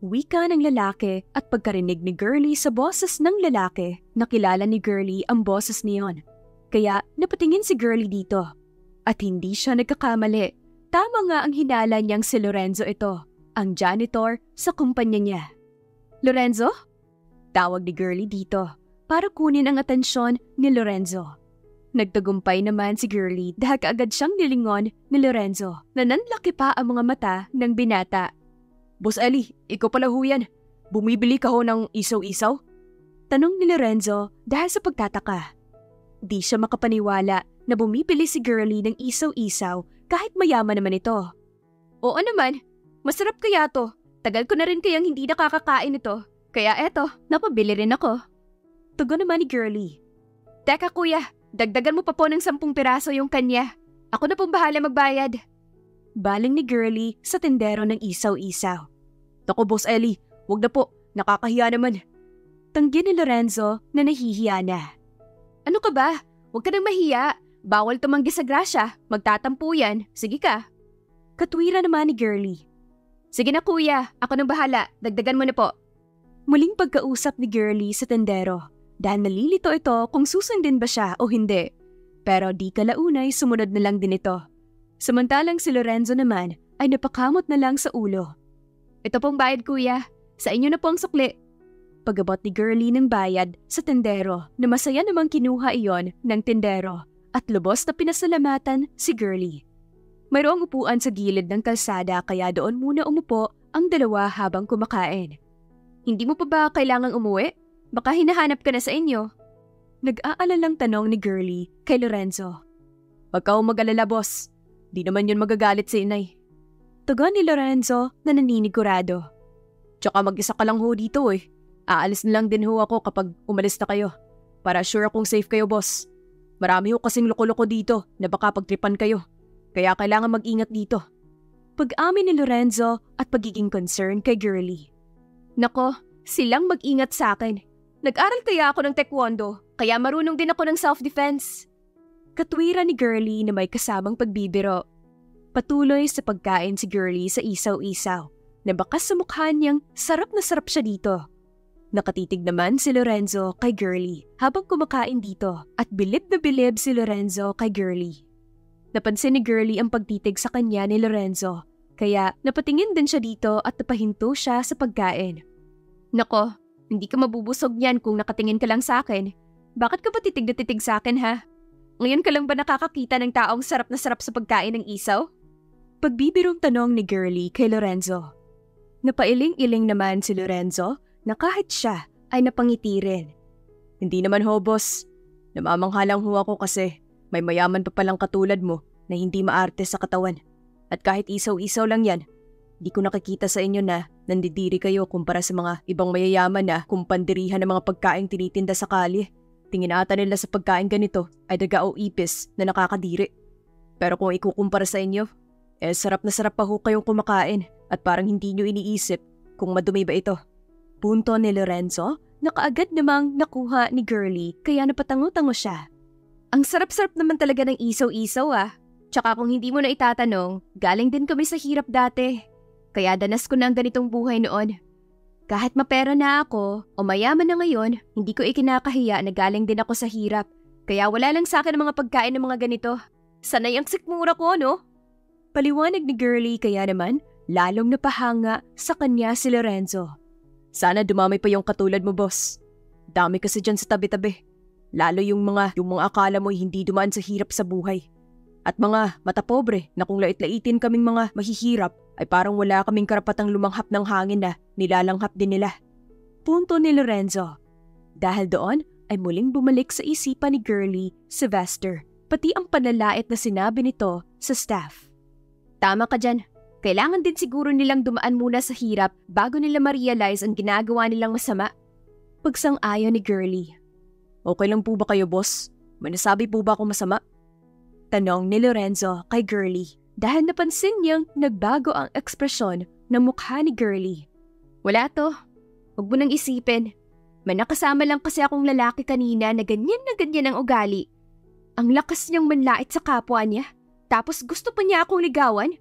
Wika ng lalaki at pagkarinig ni Girlie sa boses ng lalaki, nakilala ni Girlie ang boses niyon. Kaya napatingin si Girlie dito. At hindi siya nagkakamali. Tama nga ang hinala niyang si Lorenzo ito, ang janitor sa kumpanya niya. Lorenzo? Tawag ni Girlie dito para kunin ang atensyon ni Lorenzo. Nagtagumpay naman si Girlie dahil kaagad siyang nilingon ni Lorenzo na nanlaki pa ang mga mata ng binata. Boss Ellie, ikaw pala ho yan. Bumibili ka ho ng isaw-isaw? Tanong ni Lorenzo dahil sa pagtataka. Di siya makapaniwala na bumibili si Girlie ng isaw-isaw kahit mayaman naman ito. Oo naman, masarap kaya to. Tagal ko na rin kayang hindi nakakakain ito. Kaya eto, napabili rin ako. Tugon naman ni Girlie. Teka kuya, dagdagan mo pa po ng sampung piraso yung kanya. Ako na pong bahala magbayad. Baling ni Girlie sa tindero ng isaw-isaw. Naku Boss Ellie, wag na po, nakakahiya naman. Tanggi ni Lorenzo na nahihiya na. Ano ka ba? Huwag ka nang mahiya. Bawal tumanggi sa grasya, magtatampo yan. Sige ka. Katwira naman ni Girlie. Sige na kuya, ako nang bahala, dagdagan mo na po. Muling pagkausap ni Girlie sa tendero dahil nalilito ito kung susundin ba siya o hindi. Pero di kalaunay sumunod na lang din ito. Samantalang si Lorenzo naman ay napakamot na lang sa ulo. Ito pong bayad kuya, sa inyo na po ang sukli. Pagabot ni Girlie ng bayad sa tendero na masaya namang kinuha iyon ng tendero at lubos na pinasalamatan si Girlie. Mayroong upuan sa gilid ng kalsada kaya doon muna umupo ang dalawa habang kumakain. Hindi mo pa ba kailangang umuwi? Baka hinahanap ka na sa inyo. Nag-aalalang tanong ni Girlie kay Lorenzo. Huwag ka mag-alala boss, di naman yun magagalit si inay. Tugon ni Lorenzo na naninigurado. Tsaka mag-isa ka lang ho dito eh. Aalis na lang din ho ako kapag umalis na kayo. Para sure akong safe kayo boss. Marami ho kasing loko-loko dito na baka pagtripan kayo. Kaya kailangan mag-ingat dito. Pag-amin ni Lorenzo at pagiging concern kay Girlie. Nako, silang mag-ingat sa akin. Nag-aral kaya ako ng taekwondo, kaya marunong din ako ng self-defense. Katwira ni Girlie na may kasamang pagbibiro. Patuloy sa pagkain si Girlie sa isaw-isaw na bakas sa mukha niyang sarap na sarap siya dito. Nakatitig naman si Lorenzo kay Girlie habang kumakain dito at bilib na bilib si Lorenzo kay Girlie. Napansin ni Girlie ang pagtitig sa kanya ni Lorenzo kaya napatingin din siya dito at napahinto siya sa pagkain. Nako, hindi ka mabubusog niyan kung nakatingin ka lang sa akin. Bakit ka ba titig na titig sa akin ha? Ngayon ka lang ba nakakakita ng taong sarap na sarap sa pagkain ng isaw? Pagbibirong tanong ni Girlie kay Lorenzo. Napailing-iling naman si Lorenzo na kahit siya ay napangiti rin. Hindi naman ho boss, namamangha lang ho ako kasi may mayaman pa palang katulad mo na hindi maarte sa katawan. At kahit isaw-isaw lang yan, di ko nakikita sa inyo na nandidiri kayo kumpara sa mga ibang mayayaman na kumpandirihan ng mga pagkaing tinitinda sa kalye. Tingin ata nila sa pagkain ganito ay daga o ipis na nakakadiri. Pero kung ikukumpara sa inyo, eh sarap na sarap pa ho kayong kumakain at parang hindi nyo iniisip kung madumi ba ito. Punto ni Lorenzo na kaagad namang nakuha ni Girlie kaya napatango-tango siya. Ang sarap-sarap naman talaga ng isaw-isaw ah. Tsaka kung hindi mo na itatanong, galing din kami sa hirap dati. Kaya danas ko na ang ganitong buhay noon. Kahit mapera na ako o mayaman na ngayon, hindi ko ikinakahiya na galing din ako sa hirap. Kaya wala lang sa akin ang mga pagkain ng mga ganito. Sanay ang sikmura ko, no? Paliwanag ni Girlie kaya naman, lalong napahanga sa kanya si Lorenzo. Sana dumami pa yung katulad mo, boss. Dami kasi dyan sa tabi-tabi. Lalo yung mga, yung mga akala mo'y hindi dumaan sa hirap sa buhay. At mga matapobre na kung lait-laitin kaming mga mahihirap ay parang wala kaming karapatang lumanghap ng hangin na nilalanghap din nila. Punto ni Lorenzo. Dahil doon ay muling bumalik sa isipan ni Girlie, Sylvester, pati ang panlalait na sinabi nito sa staff. Tama ka dyan. Kailangan din siguro nilang dumaan muna sa hirap bago nila ma-realize ang ginagawa nilang masama. Pagsang-ayon ni Girlie. Okay lang po ba kayo, boss? May nasabi po ba akong masama? Tanong ni Lorenzo kay Girlie dahil napansin niyang nagbago ang ekspresyon ng mukha ni Girlie. Wala to. Huwag mo nang isipin. May nakasama lang kasi akong lalaki kanina na ganyan na ganyan ang ugali. Ang lakas niyang manlait sa kapwa niya. Tapos gusto pa niya akong ligawan.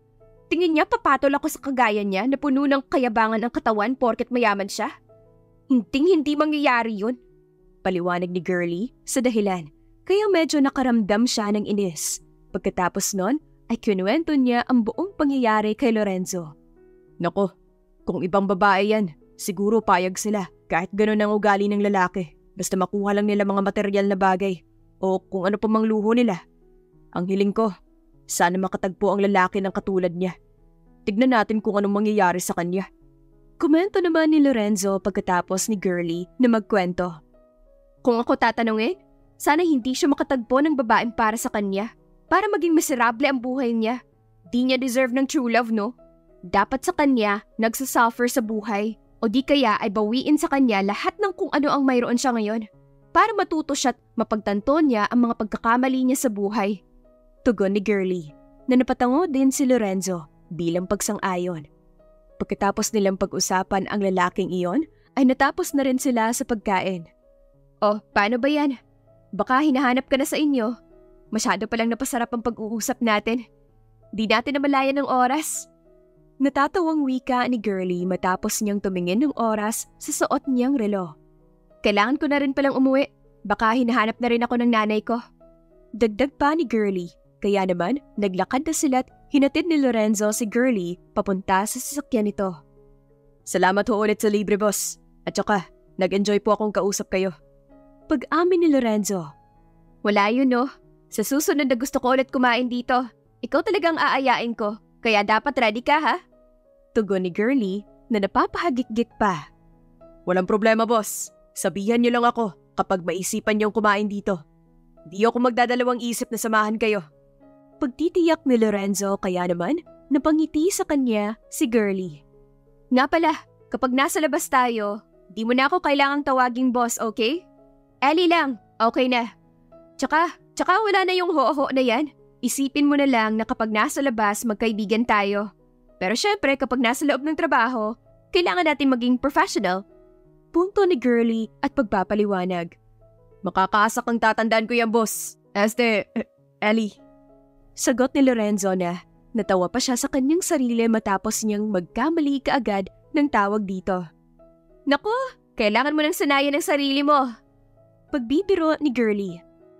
Tingin niya papatol ako sa kagaya niya na puno ng kayabangan ang katawan porket mayaman siya? Hinding-hindi mangyayari yun. Paliwanag ni Girlie sa dahilan, kaya medyo nakaramdam siya ng inis. Pagkatapos nun, ay kinuwento niya ang buong pangyayari kay Lorenzo. Nako, kung ibang babae yan, siguro payag sila kahit gano'n ang ugali ng lalaki. Basta makuha lang nila mga material na bagay o kung ano pa mang luho nila. Ang hiling ko, sana makatagpo ang lalaki ng katulad niya. Tignan natin kung anong mangyayari sa kanya. Komento naman ni Lorenzo pagkatapos ni Girlie na magkwento. Kung ako tatanungin, sana hindi siya makatagpo ng babaeng para sa kanya. Para maging miserable ang buhay niya. Di niya deserve ng true love, no? Dapat sa kanya, nagsasuffer sa buhay. O di kaya ay bawiin sa kanya lahat ng kung ano ang mayroon siya ngayon. Para matuto siya at mapagtanto niya ang mga pagkakamali niya sa buhay. Tugon ni Girlie, na napatango din si Lorenzo bilang pagsang-ayon. Pagkatapos nilang pag-usapan ang lalaking iyon, ay natapos na rin sila sa pagkain. Oh, paano ba yan? Baka hinahanap ka na sa inyo. Masyado palang napasarap ang pag-uusap natin. Di natin namalayan ng oras. Natatawang wika ni Girlie matapos niyang tumingin ng oras sa suot niyang relo. Kailangan ko na rin palang umuwi. Baka hinahanap na rin ako ng nanay ko. Dagdag pa ni Girlie, kaya naman naglakad na sila't hinatid ni Lorenzo si Girlie papunta sa sasakyan nito. Salamat ho ulit sa libre, boss. At saka, nag-enjoy po akong kausap kayo. Pag-amin ni Lorenzo. Wala yun, no? Sa susunod na gusto ko ulit kumain dito. Ikaw talagang aayain ko. Kaya dapat ready ka, ha? Tugon ni Girlie na napapahagik-gik pa. Walang problema, boss. Sabihan niyo lang ako kapag maisipan niyong kumain dito. Di ako magdadalawang isip na samahan kayo. Pagtitiyak ni Lorenzo kaya naman, napangiti sa kanya si Girlie. Nga pala, kapag nasa labas tayo, di mo na ako kailangang tawaging boss, okay? Ellie lang, okay na. Tsaka, tsaka wala na yung ho-ho na yan. Isipin mo na lang na kapag nasa labas, magkaibigan tayo. Pero syempre, kapag nasa loob ng trabaho, kailangan natin maging professional. Punto ni Girlie at pagpapaliwanag. Makakaasa kang tatandaan ko yan, boss. Este, uh, Ellie. Sagot ni Lorenzo na natawa pa siya sa kanyang sarili matapos niyang magkamali kaagad ng tawag dito. Naku, kailangan mo nang sanayan ang sarili mo. Pagbibiro ni Girlie.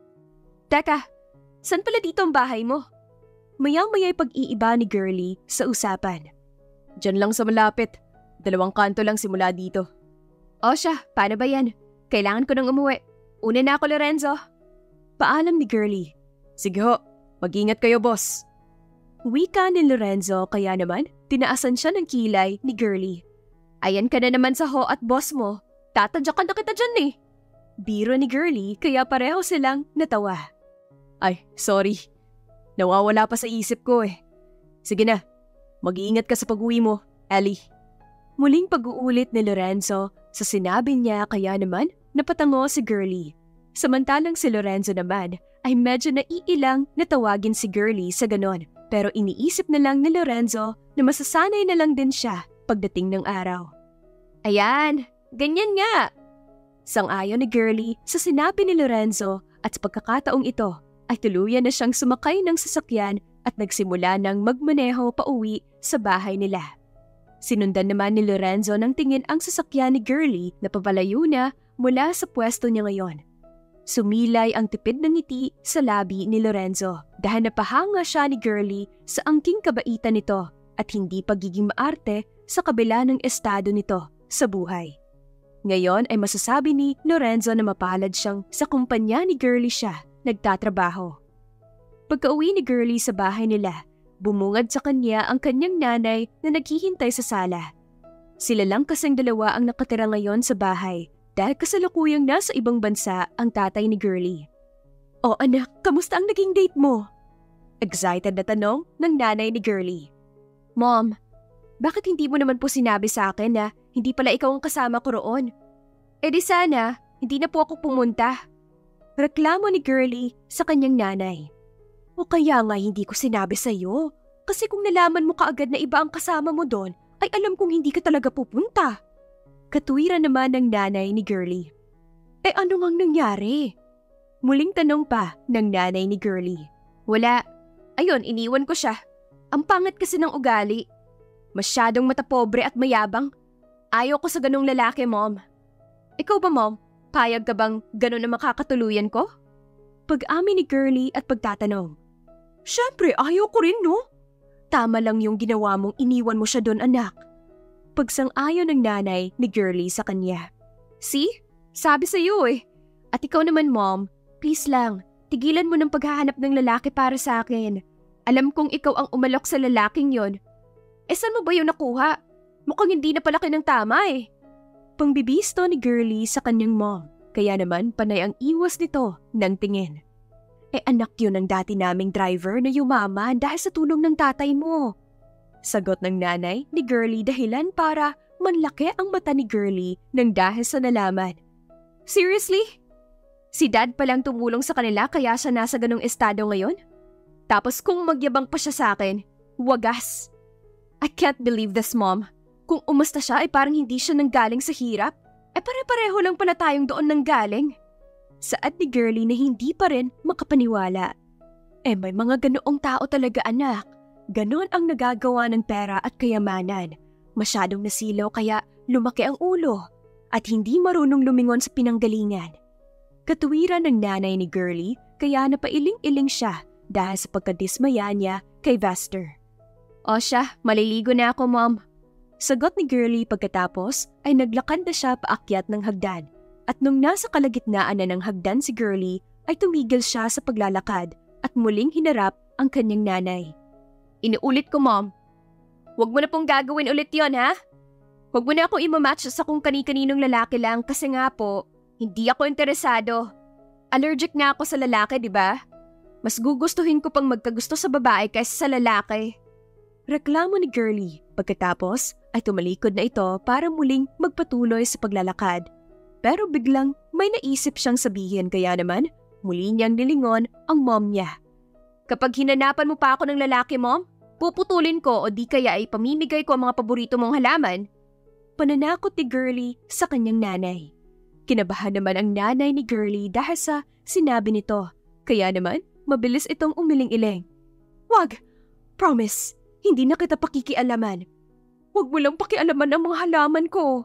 Teka, saan pala dito ang bahay mo? Mayang-maya'y pag-iiba ni Girlie sa usapan. Diyan lang sa malapit. Dalawang kanto lang simula dito. O siya, paano ba yan? Kailangan ko nang umuwi. Una na ako, Lorenzo. Paalam ni Girlie. Sige ho, mag-ingat kayo, boss. Wika ni Lorenzo kaya naman tinaasan siya ng kilay ni Girlie. Ayan ka na naman sa ho at boss mo. Tatadyakan na kita dyan eh. Biro ni Girlie kaya pareho silang natawa. Ay, sorry. Nawawala pa sa isip ko eh. Sige na, mag-iingat ka sa pag-uwi mo, Ellie. Muling pag-uulit ni Lorenzo sa sinabi niya kaya naman napatango si Girlie. Samantalang si Lorenzo naman ay medyo naiilang na tawagin si Girlie sa ganon. Pero iniisip na lang ni Lorenzo na masasanay na lang din siya pagdating ng araw. Ayan, ganyan nga. Sang-ayon ni Girlie sa sinabi ni Lorenzo at sa pagkakataong ito ay tuluyan na siyang sumakay ng sasakyan at nagsimula ng magmaneho pauwi sa bahay nila. Sinundan naman ni Lorenzo ng tingin ang sasakyan ni Girlie na pabalayo na mula sa pwesto niya ngayon. Sumilay ang tipid ng ngiti sa labi ni Lorenzo dahil napahanga siya ni Girlie sa angking kabaitan nito at hindi pagiging maarte sa kabila ng estado nito sa buhay. Ngayon ay masasabi ni Lorenzo na mapalad siyang sa kumpanya ni Girlie siya nagtatrabaho. Pagka-uwi ni Girlie sa bahay nila, bumungad sa kanya ang kanyang nanay na naghihintay sa sala. Sila lang kasing dalawa ang nakatira ngayon sa bahay dahil kasalukuyang nasa ibang bansa ang tatay ni Girlie. "O anak, kamusta ang naging date mo?" Excited na tanong ng nanay ni Girlie. Mom, bakit hindi mo naman po sinabi sa akin na hindi pala ikaw ang kasama ko roon? E di sana, hindi na po ako pumunta. Reklamo ni Girlie sa kanyang nanay. O kaya nga hindi ko sinabi sa'yo. Kasi kung nalaman mo kaagad na iba ang kasama mo doon, ay alam kong hindi ka talaga pupunta. Katuwiran naman ng nanay ni Girlie. Eh ano ngang nangyari? Muling tanong pa ng nanay ni Girlie. Wala. Ayun, iniwan ko siya. Ang pangit kasi ng ugali. Masyadong matapobre at mayabang. Ayaw ko sa ganong lalaki, Mom. Ikaw ba, Mom? Payag ka bang ganon na makakatuluyan ko? Pag-amin ni Girlie at pagtatanong. Siyempre, ayaw ko rin, no? Tama lang yung ginawa mong iniwan mo siya doon, anak. Pagsang-ayon ng nanay ni Girlie sa kanya. See? Sabi sa iyo eh. At ikaw naman, Mom, please lang, tigilan mo ng paghahanap ng lalaki para sa akin. Alam kong ikaw ang umalok sa lalaking yon. Eh saan mo ba yun nakuha? Mukhang hindi na palaki ng tama eh. Pangbibisto ni Girlie sa kanyang mom, kaya naman panay ang iwas nito ng tingin. Eh anak yun ng dati naming driver na yumaman dahil sa tulong ng tatay mo. Sagot ng nanay ni Girlie dahilan para manlaki ang mata ni Girlie nang dahil sa nalaman. Seriously? Si Dad palang tumulong sa kanila kaya siya nasa ganong estado ngayon? Tapos kung magyabang pa siya sa akin, wagas. I can't believe this, Mom. Kung umusta siya ay parang hindi siya nanggaling sa hirap. Eh pare-pareho lang pala tayong doon nanggaling. Saad ni Girlie na hindi pa rin makapaniwala. Eh may mga ganoong tao talaga, anak. Ganon ang nagagawa ng pera at kayamanan. Masyadong nasilaw kaya lumaki ang ulo at hindi marunong lumingon sa pinanggalingan. Katuwiran ng nanay ni Girlie kaya napailing-iling siya dahil sa pagkadismaya niya kay Vester. O siya, maliligo na ako, Mom. Sagot ni Girlie pagkatapos ay naglakad na siya paakyat ng hagdan. At nung nasa kalagitnaan na ng hagdan si Girlie ay tumigil siya sa paglalakad at muling hinarap ang kanyang nanay. Inuulit ko, Mom. Huwag mo na pong gagawin ulit yon, ha? Huwag mo na akong imamatch sa kung kani-kaninong lalaki lang kasi nga po, hindi ako interesado. Allergic na ako sa lalaki, di ba? Mas gugustuhin ko pang magkagusto sa babae kaysa sa lalaki. Reklamo ni Girlie. Pagkatapos ay tumalikod na ito para muling magpatuloy sa paglalakad. Pero biglang may naisip siyang sabihin kaya naman muli niyang nilingon ang mom niya. Kapag hinanapan mo pa ako ng lalaki, Mom, puputulin ko o di kaya ay pamimigay ko ang mga paborito mong halaman. Pananakot ni Girlie sa kanyang nanay. Kinabahan naman ang nanay ni Girlie dahil sa sinabi nito. Kaya naman mabilis itong umiling-iling. Wag! Promise! Hindi na kita pakikialaman. Huwag mo lang pakialaman ang mga halaman ko.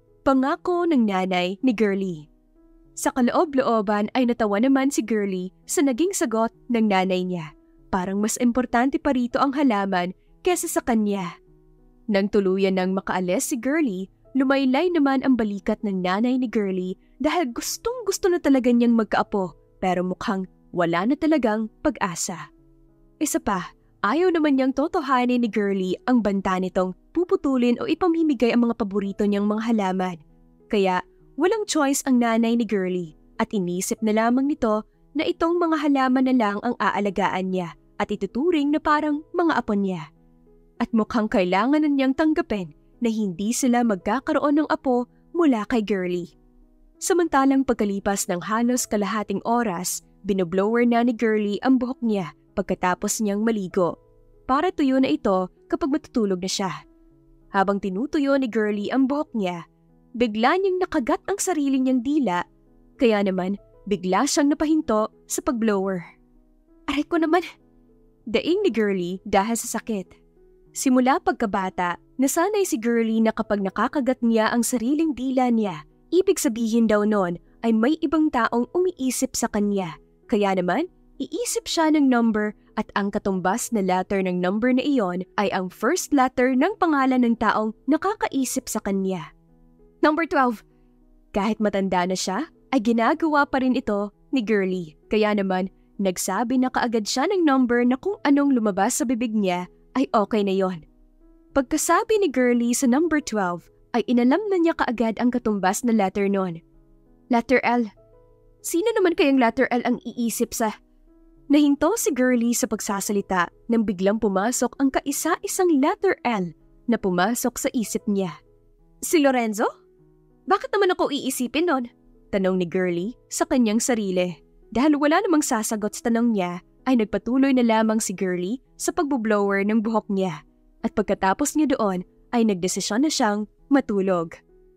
Pangako ng nanay ni Girlie. Sa kaloob-looban ay natawa naman si Girlie sa naging sagot ng nanay niya. Parang mas importante pa rito ang halaman kesa sa kanya. Nang tuluyan ng makaalis si Girlie, lumaylay naman ang balikat ng nanay ni Girlie dahil gustong-gusto na talaga niyang magkaapo pero mukhang wala na talagang pag-asa. Isa pa, ayaw naman niyang totohanin ni Girlie ang banta nitong puputulin o ipamimigay ang mga paborito niyang mga halaman. Kaya walang choice ang nanay ni Girlie at inisip na lamang nito na itong mga halaman na lang ang aalagaan niya at ituturing na parang mga apo niya. At mukhang kailangan na niyang tanggapin na hindi sila magkakaroon ng apo mula kay Girlie. Samantalang pagkalipas ng halos kalahating oras, binoblower na ni Girlie ang buhok niya pagkatapos niyang maligo. Para tuyo na ito kapag matutulog na siya. Habang tinutuyo ni Girlie ang buhok niya, bigla niyang nakagat ang sarili niyang dila, kaya naman bigla siyang napahinto sa pagblower. Aray ko naman! Daing ni Girlie dahil sa sakit. Simula pagkabata, nasanay si Girlie na kapag nakakagat niya ang sariling dila niya, ibig sabihin daw nun ay may ibang taong umiisip sa kanya. Kaya naman, iisip siya ng number at ang katumbas na letter ng number na iyon ay ang first letter ng pangalan ng taong nakakaisip sa kanya. Number twelve. Kahit matanda na siya, ay ginagawa pa rin ito ni Girlie. Kaya naman, nagsabi na kaagad siya ng number na kung anong lumabas sa bibig niya ay okay na yon. Pagkasabi ni Girlie sa number twelve, ay inalam na niya kaagad ang katumbas na letter nun. Letter L. Sino naman kayang letter L ang iisip sa... Nahinto si Girlie sa pagsasalita nang biglang pumasok ang kaisa-isang letter L na pumasok sa isip niya. Si Lorenzo? Bakit naman ako iisipin nun? Tanong ni Girlie sa kanyang sarili. Dahil wala namang sasagot sa tanong niya, ay nagpatuloy na lamang si Girlie sa pagbublower ng buhok niya. At pagkatapos niya doon, ay nagdesisyon na siyang matulog.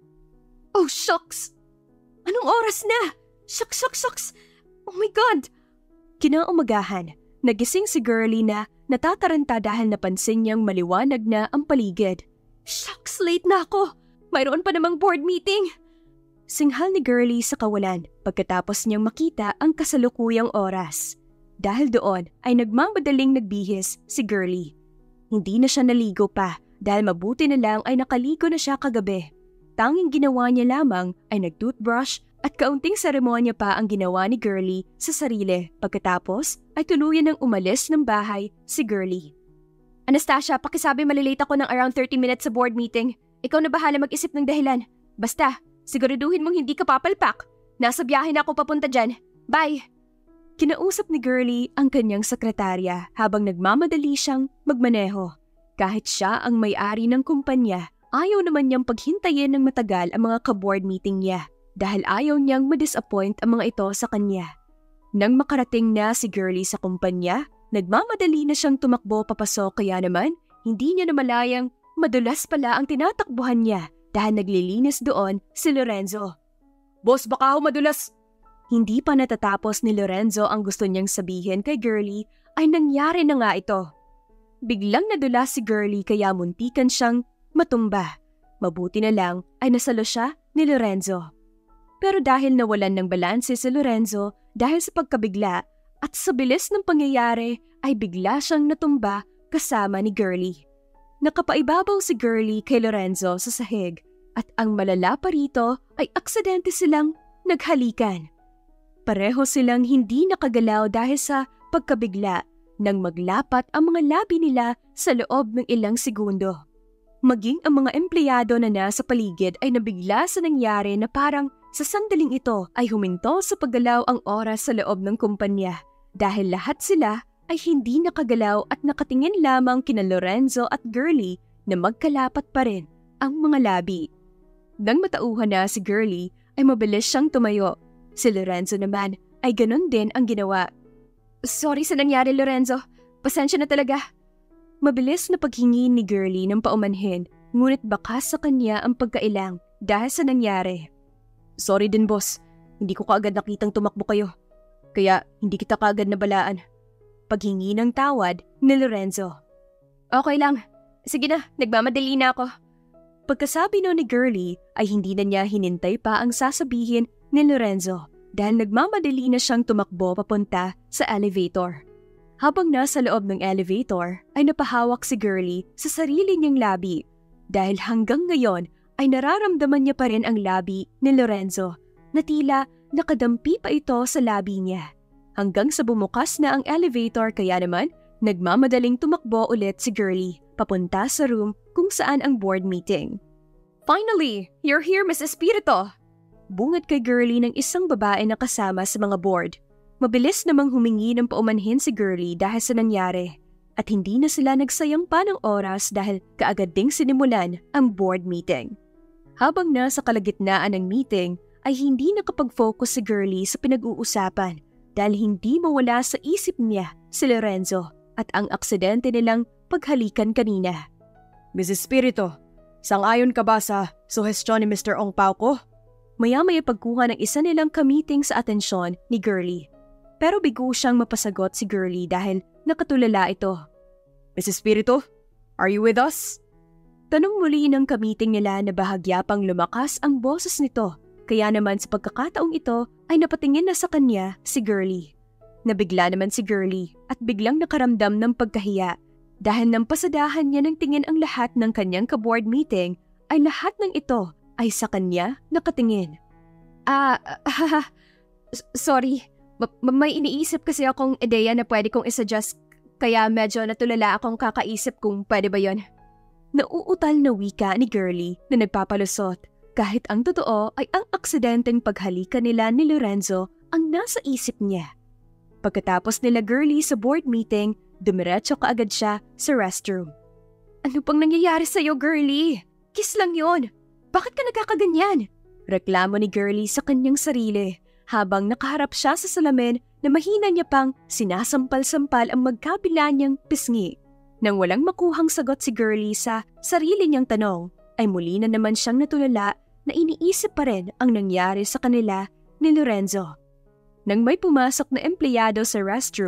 Oh, shucks! Anong oras na? Shucks, shucks, shucks! Oh my God! Kinaumagahan, nagising si Girlie na natataranta dahil napansin niyang maliwanag na ang paligid. Shucks, late na ako. Mayroon pa namang board meeting. Singhal ni Girlie sa kawalan pagkatapos niyang makita ang kasalukuyang oras. Dahil doon ay nagmamadaling nagbihis si Girlie. Hindi na siya naligo pa dahil mabuti na lang ay nakaligo na siya kagabi. Tanging ginawa niya lamang ay nag-toothbrush at kaunting seremonya pa ang ginawa ni Girlie sa sarili. Pagkatapos ay tuluyan ng umalis ng bahay si Girlie. Anastasia, pakisabi malilate ako ng around thirty minutes sa board meeting. Ikaw na bahala mag-isip ng dahilan. Basta, siguraduhin mong hindi ka papalpak. Nasa biyahe na ako papunta dyan. Bye! Kinausap ni Girlie ang kanyang sekretarya habang nagmamadali siyang magmaneho. Kahit siya ang may-ari ng kumpanya, ayaw naman niyang paghintayin ng matagal ang mga ka-board meeting niya dahil ayaw niyang ma-disappoint ang mga ito sa kanya. Nang makarating na si Girlie sa kumpanya, nagmamadali na siyang tumakbo papasok kaya naman hindi niya namalayang madulas pala ang tinatakbuhan niya dahil naglilinis doon si Lorenzo. Boss, baka ako madulas. Hindi pa natatapos ni Lorenzo ang gusto niyang sabihin kay Girlie ay nangyari na nga ito. Biglang nadulas si Girlie kaya muntikan siyang matumba. Mabuti na lang ay nasalo siya ni Lorenzo. Pero dahil nawalan ng balanse si Lorenzo dahil sa pagkabigla at sa bilis ng pangyayari ay bigla siyang natumba kasama ni Girlie. Nakapaibabaw si Girlie kay Lorenzo sa sahig at ang malala pa rito ay aksidente silang naghalikan. Pareho silang hindi nakagalaw dahil sa pagkabigla nang maglapat ang mga labi nila sa loob ng ilang segundo. Maging ang mga empleyado na nasa paligid ay nabigla sa nangyari na parang sa sandaling ito ay huminto sa paggalaw ang oras sa loob ng kumpanya dahil lahat sila ay hindi nakagalaw at nakatingin lamang kina Lorenzo at Girlie na magkalapat pa rin ang mga labi. Nang matauhan na si Girlie ay mabilis siyang tumayo. Si Lorenzo naman ay ganun din ang ginawa. Sorry sa nangyari, Lorenzo. Pasensya na talaga. Mabilis na paghingi ni Girlie ng paumanhin, ngunit bakas sa kanya ang pagkailang dahil sa nangyari. Sorry din, boss. Hindi ko kaagad nakitang tumakbo kayo. Kaya hindi kita kaagad nabalaan. Paghingi ng tawad ni Lorenzo. Okay lang. Sige na, nagmamadali na ako. Pagkasabi no ni Girlie ay hindi na niya hinintay pa ang sasabihin ni Lorenzo dahil nagmamadali na siyang tumakbo papunta sa elevator. Habang nasa loob ng elevator ay napahawak si Girlie sa sarili niyang labi dahil hanggang ngayon ay nararamdaman niya pa rin ang labi ni Lorenzo na tila nakadampi pa ito sa labi niya. Hanggang sa bumukas na ang elevator kaya naman nagmamadaling tumakbo ulit si Girlie papunta sa room kung saan ang board meeting. Finally, you're here, Miss Espirito! Bungad kay Girlie ng isang babae na kasama sa mga board. Mabilis namang humingi ng paumanhin si Girlie dahil sa nangyari at hindi na sila nagsayang pa ng oras dahil kaagad ding sinimulan ang board meeting. Habang nasa kalagitnaan ng meeting ay hindi nakapag-focus si Girlie sa pinag-uusapan dahil hindi mawala sa isip niya si Lorenzo at ang aksidente nilang paghalikan kanina. Miss Espirito, sang-ayon ka ba sa suhestyon ni Mister Ong Pao ko? Maya-maya pagkuha ng isa nilang kamiting sa atensyon ni Girlie. Pero bigo siyang mapasagot si Girlie dahil nakatulala ito. Miss Espirito, are you with us? Tanong muli ng kamiting nila na bahagya pang lumakas ang boses nito. Kaya naman sa pagkakataong ito ay napatingin na sa kanya si Girlie. Nabigla naman si Girlie at biglang nakaramdam ng pagkahiya dahil nang pasadahan niya ng tingin ang lahat ng kanyang ka-board meeting ay lahat ng ito ay sa kanya nakatingin. Ah, uh, sorry. Ma- may iniisip kasi akong ideya na pwede kong isuggest kaya medyo natulala akong kakaisip kung pwede ba yon. Nauutal na wika ni Girlie na nagpapalusot kahit ang totoo ay ang aksidenteng paghalikan nila ni Lorenzo ang nasa isip niya. Pagkatapos nila Girlie sa board meeting, dumiretso kaagad siya sa restroom. Ano pang nangyayari sa'yo, Girlie? Kiss lang yon. Bakit ka nagkakaganyan? Reklamo ni Girlie sa kanyang sarili habang nakaharap siya sa salamin na mahina niya pang sinasampal-sampal ang magkabila niyang pisngi. Nang walang makuhang sagot si Girlie sa sarili niyang tanong, ay muli na naman siyang natulala na iniisip pa rin ang nangyari sa kanila ni Lorenzo. Nang may pumasok na empleyado sa restroom,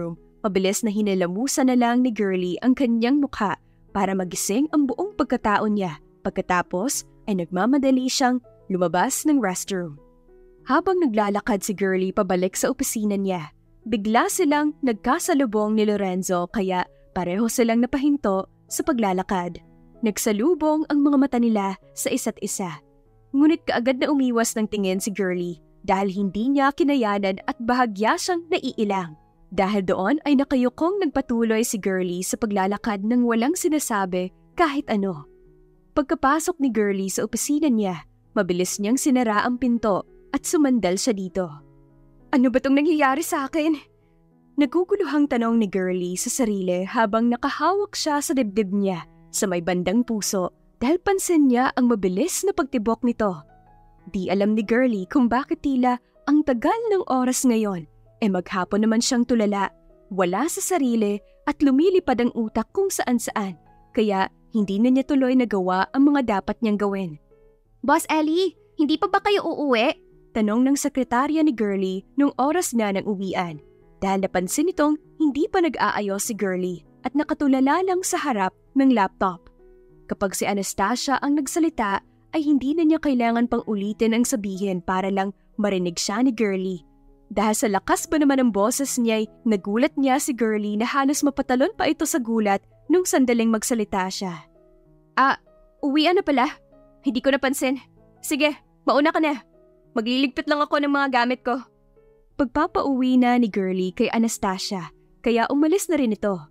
Mabilis na hinalamusan na lang ni Girlie ang kanyang mukha para magising ang buong pagkatao niya. Pagkatapos ay nagmamadali siyang lumabas ng restroom. Habang naglalakad si Girlie pabalik sa opisina niya, bigla silang nagkasalubong ni Lorenzo kaya pareho silang napahinto sa paglalakad. Nagsalubong ang mga mata nila sa isa't isa. Ngunit kaagad na umiwas ng tingin si Girlie dahil hindi niya kinayanan at bahagya siyang naiilang. Dahil doon ay nakayukong nagpatuloy si Girlie sa paglalakad ng walang sinasabi kahit ano. Pagkapasok ni Girlie sa opisina niya, mabilis niyang sinara ang pinto at sumandal siya dito. Ano ba tong nangyayari sa akin? Naguguluhang tanong ni Girlie sa sarili habang nakahawak siya sa dibdib niya sa may bandang puso dahil pansin niya ang mabilis na pagtibok nito. Di alam ni Girlie kung bakit tila ang tagal ng oras ngayon. E maghapon naman siyang tulala, wala sa sarili at lumilipad ang utak kung saan-saan, kaya hindi na niya tuloy nagawa ang mga dapat niyang gawin. Boss Ellie, hindi pa ba kayo uuwi? Tanong ng sekretarya ni Girlie nung oras na ng uwian, dahil napansin nitong hindi pa nag-aayos si Girlie at nakatulala lang sa harap ng laptop. Kapag si Anastasia ang nagsalita, ay hindi na niya kailangan pang ulitin ang sabihin para lang marinig siya ni Girlie. Dahil sa lakas ba naman ng boses niya'y nagulat niya si Girlie na halos mapatalon pa ito sa gulat nung sandaling magsalita siya. Ah, uwian na pala. Hindi ko napansin. Sige, mauna ka na. Magliligpit lang ako ng mga gamit ko. Pagpapauwi na ni Girlie kay Anastasia, kaya umalis na rin ito.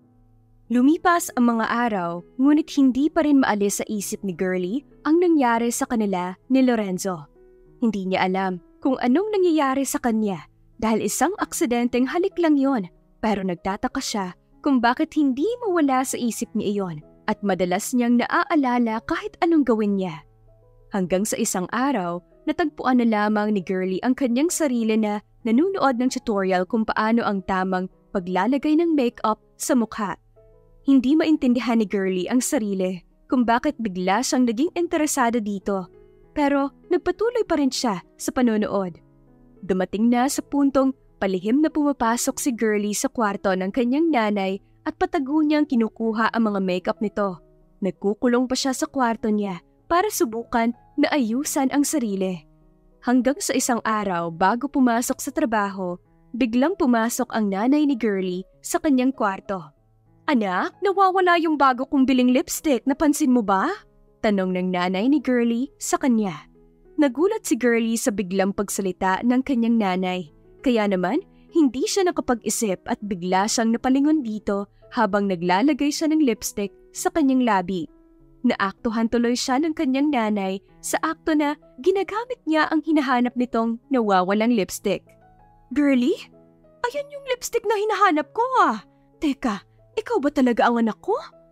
Lumipas ang mga araw, ngunit hindi pa rin maalis sa isip ni Girlie ang nangyari sa kanila ni Lorenzo. Hindi niya alam kung anong nangyayari sa kanya dahil isang aksidenteng halik lang yon, pero nagtataka siya kung bakit hindi mawala sa isip niya iyon at madalas niyang naaalala kahit anong gawin niya. Hanggang sa isang araw, natagpuan na lamang ni Girlie ang kanyang sarili na nanunood ng tutorial kung paano ang tamang paglalagay ng makeup sa mukha. Hindi maintindihan ni Girlie ang sarili kung bakit bigla siyang naging interesado dito. Pero nagpatuloy pa rin siya sa panonood. Dumating na sa puntong palihim na pumapasok si Girlie sa kwarto ng kanyang nanay at patago niyang kinukuha ang mga makeup nito. Nagkukulong pa siya sa kwarto niya para subukan na ayusan ang sarili. Hanggang sa isang araw bago pumasok sa trabaho, biglang pumasok ang nanay ni Girlie sa kanyang kwarto. Anak, nawawala yung bago kong biling lipstick, napansin mo ba? Tanong ng nanay ni Girlie sa kanya. Nagulat si Girlie sa biglang pagsalita ng kanyang nanay. Kaya naman, hindi siya nakapag-isip at bigla siyang napalingon dito habang naglalagay siya ng lipstick sa kanyang labi. Naaktuhan tuloy siya ng kanyang nanay sa akto na ginagamit niya ang hinahanap nitong nawawalang lipstick. Girlie? Ayan yung lipstick na hinahanap ko ah! Teka, ikaw ba talaga ang anak ko?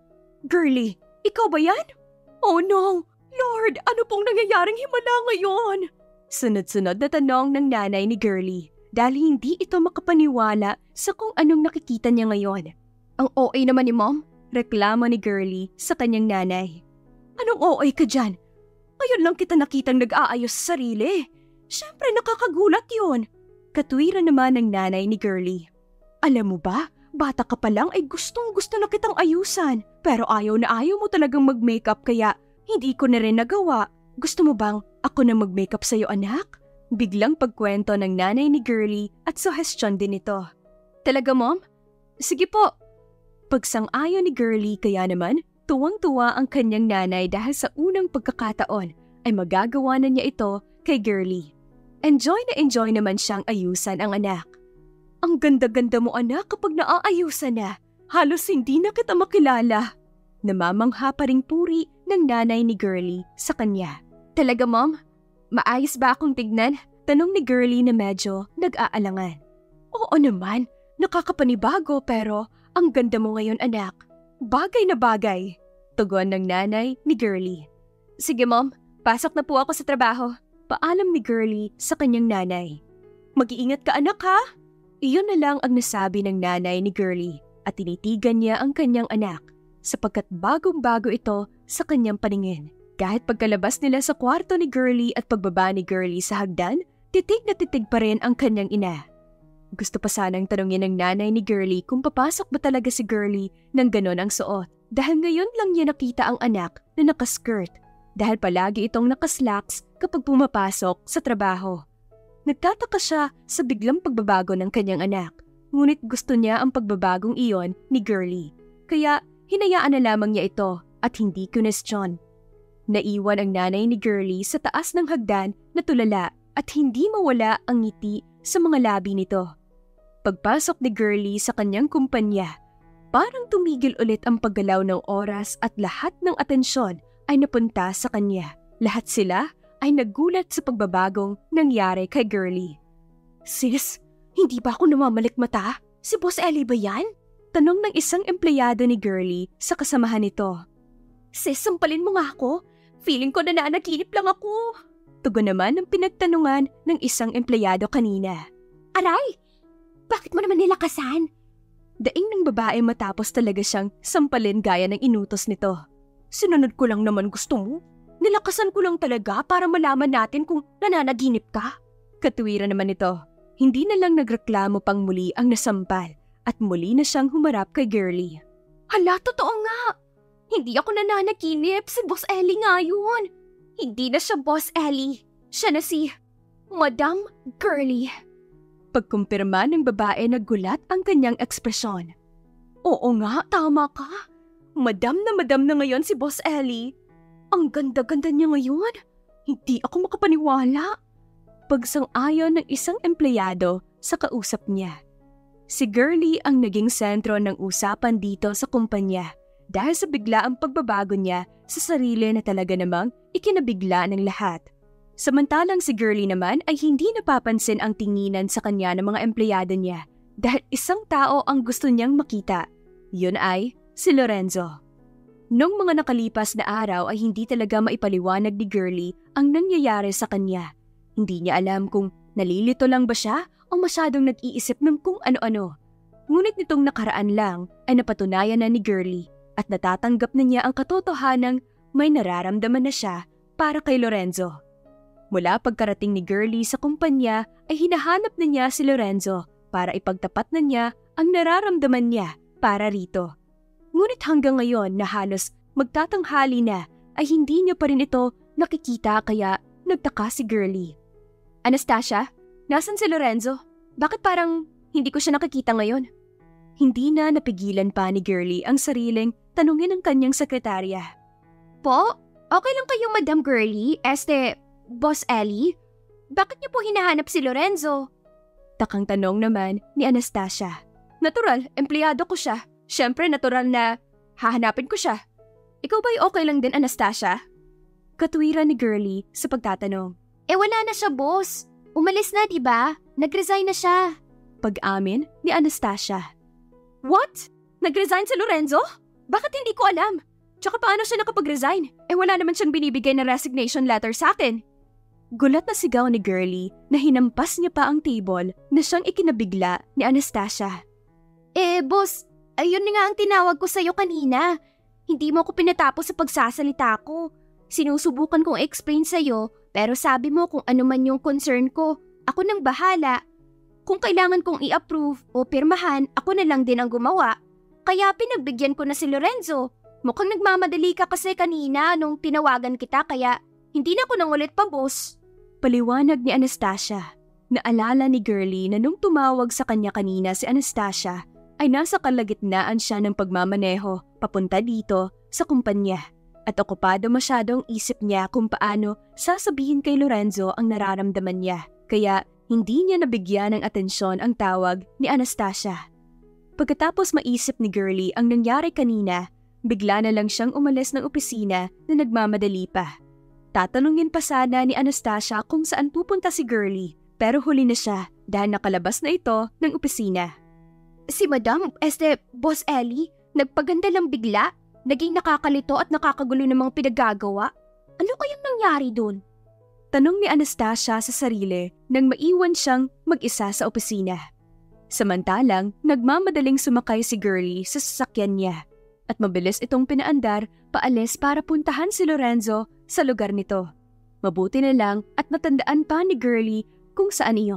Girlie, ikaw ba yan? Oh no! Lord, ano pong nangyayaring himala ngayon? Sunod-sunod na tanong ng nanay ni Girlie dahil hindi ito makapaniwala sa kung anong nakikita niya ngayon. Ang O A naman ni Mom? Reklamo ni Girlie sa kanyang nanay. Anong O A ka dyan? Ngayon lang kita nakitang nag-aayos sa sarili. Siyempre nakakagulat yun. Katwiran naman ng nanay ni Girlie. Alam mo ba, bata ka pa lang ay gustong gusto na kitang ayusan. Pero ayaw na ayaw mo talagang mag-makeup kaya hindi ko na rin nagawa. Gusto mo bang ako na mag-makeup sa'yo anak? Biglang pagkwento ng nanay ni Girlie at suhestyon din ito. Talaga Mom? Sige po. Pagsang-ayon ni Girlie kaya naman, tuwang-tuwa ang kanyang nanay dahil sa unang pagkakataon ay magagawa na niya ito kay Girlie. Enjoy na enjoy naman siyang ayusan ang anak. Ang ganda-ganda mo anak kapag naaayusan na. Halos hindi na kita makilala. Namamangha pa ring puri ng nanay ni Girlie sa kanya. Talaga Mom? Maayos ba akong tignan? Tanong ni Girlie na medyo nag-aalangan. Oo naman, nakakapanibago pero ang ganda mo ngayon anak. Bagay na bagay. Tugon ng nanay ni Girlie. Sige Mom, pasok na po ako sa trabaho. Paalam ni Girlie sa kanyang nanay. Mag-iingat ka anak ha? Iyon na lang ang nasabi ng nanay ni Girlie at tinitigan niya ang kanyang anak sapagkat bagong-bago ito sa kanyang paningin. Kahit pagkalabas nila sa kwarto ni Girlie at pagbaba ni Girlie sa hagdan, titig na titig pa rin ang kanyang ina. Gusto pa sanang tanungin ng nanay ni Girlie kung papasok ba talaga si Girlie nang ganon ang suot. Dahil ngayon lang niya nakita ang anak na nakaskirt. Dahil palagi itong nakaslacks kapag pumapasok sa trabaho. Nagtataka siya sa biglang pagbabago ng kanyang anak. Ngunit gusto niya ang pagbabagong iyon ni Girlie. Kaya hinayaan na lamang niya ito at hindi kunestyon. Naiwan ang nanay ni Girlie sa taas ng hagdan na tulala at hindi mawala ang ngiti sa mga labi nito. Pagpasok ni Girlie sa kanyang kumpanya, parang tumigil ulit ang paggalaw ng oras at lahat ng atensyon ay napunta sa kanya. Lahat sila ay nagulat sa pagbabagong nangyari kay Girlie. Sis, hindi ba ako namamalik mata? Si Boss Ellie ba yan? Tanong ng isang empleyado ni Girlie sa kasamahan nito. Sis, sampalin mo nga ako. Feeling ko na naanaginip lang ako. Tugon naman ang pinagtanungan ng isang empleyado kanina. Aray! Bakit mo naman nilakasan? Daing ng babae matapos talaga siyang sampalin gaya ng inutos nito. Sinunod ko lang naman gusto mo. Nilakasan ko lang talaga para malaman natin kung nananaginip ka. Katuwiran naman ito. Hindi na lang nagreklamo pang muli ang nasampal at muli na siyang humarap kay Girlie. Hala, totoo nga! Hindi ako nananaginip, si Boss Ellie nga yun. Hindi na siya Boss Ellie. Siya na si Madam Girlie. Pagkumpirma ng babae, nagulat ang kanyang ekspresyon. Oo nga, tama ka. Madam na madam na ngayon si Boss Ellie. Ang ganda-ganda niya ngayon. Hindi ako makapaniwala. Pagsang-ayon ng isang empleyado sa kausap niya. Si Girlie ang naging sentro ng usapan dito sa kumpanya dahil sa biglaang pagbabago niya sa sarili na talaga namang ikinabigla ng lahat. Samantalang si Girlie naman ay hindi napapansin ang tinginan sa kanya ng mga empleyado niya dahil isang tao ang gusto niyang makita. Yun ay si Lorenzo. Nung mga nakalipas na araw ay hindi talaga maipaliwanag ni Girlie ang nangyayari sa kanya. Hindi niya alam kung nalilito lang ba siya o masyadong nag-iisip ng kung ano-ano. Ngunit nitong nakaraan lang ay napatunayan na ni Girlie at natatanggap na niya ang katotohanang may nararamdaman na siya para kay Lorenzo. Mula pagkarating ni Girlie sa kumpanya ay hinahanap na niya si Lorenzo para ipagtapat na niya ang nararamdaman niya para rito. Ngunit hanggang ngayon na halos magtatanghali na ay hindi niya pa rin ito nakikita kaya nagtaka si Girlie. Anastasia, nasan si Lorenzo? Bakit parang hindi ko siya nakikita ngayon? Hindi na napigilan pa ni Girlie ang sariling tanungin ng kanyang sekretarya. Po, okay lang kayo Madam Girlie, este, Boss Ellie? Bakit niyo po hinahanap si Lorenzo? Takang tanong naman ni Anastasia. Natural, empleyado ko siya. Siyempre natural na hahanapin ko siya. Ikaw ba'y okay lang din, Anastasia? Katuwiran ni Girlie sa pagtatanong. Eh wala na siya, boss. Umalis na, di ba? Nag-resign na siya. Pag-amin ni Anastasia. What? Nag-resign si Lorenzo? Bakit hindi ko alam? Tsaka paano siya nakapag-resign? Eh wala naman siyang binibigay na resignation letter sa akin. Gulat na sigaw ni Girlie na hinampas niya pa ang table na siyang ikinabigla ni Anastasia. Eh boss, ayun nga ang tinawag ko sa'yo kanina. Hindi mo ako pinatapos sa pagsasalita ko. Sinusubukan kong explain sa'yo pero sabi mo kung ano man yung concern ko, ako nang bahala. Kung kailangan kong i-approve o pirmahan, ako na lang din ang gumawa. Kaya pinagbigyan ko na si Lorenzo. Mukhang nagmamadali ka kasi kanina nung tinawagan kita kaya hindi na ako nangulit pa, boss. Paliwanag ni Anastasia. Naalala ni Girlie na nung tumawag sa kanya kanina si Anastasia ay nasa kalagitnaan siya ng pagmamaneho papunta dito sa kumpanya at okupado masyadong isip niya kung paano sasabihin kay Lorenzo ang nararamdaman niya kaya hindi niya nabigyan ng atensyon ang tawag ni Anastasia. Pagkatapos maisip ni Girlie ang nangyari kanina, bigla na lang siyang umalis ng opisina na nagmamadali pa. Tatanungin pa sana ni Anastasia kung saan pupunta si Girlie pero huli na siya dahil nakalabas na ito ng opisina. Si Madam, este, Boss Ellie, nagpaganda lang bigla, naging nakakalito at nakakagulo ng mga pinagagawa. Ano kayang nangyari doon? Tanong ni Anastasia sa sarili nang maiwan siyang mag-isa sa opisina. Samantalang, nagmamadaling sumakay si Girlie sa sasakyan niya at mabilis itong pinaandar paalis para puntahan si Lorenzo sa lugar nito. Mabuti na lang at natandaan pa ni Girlie kung saan iyon.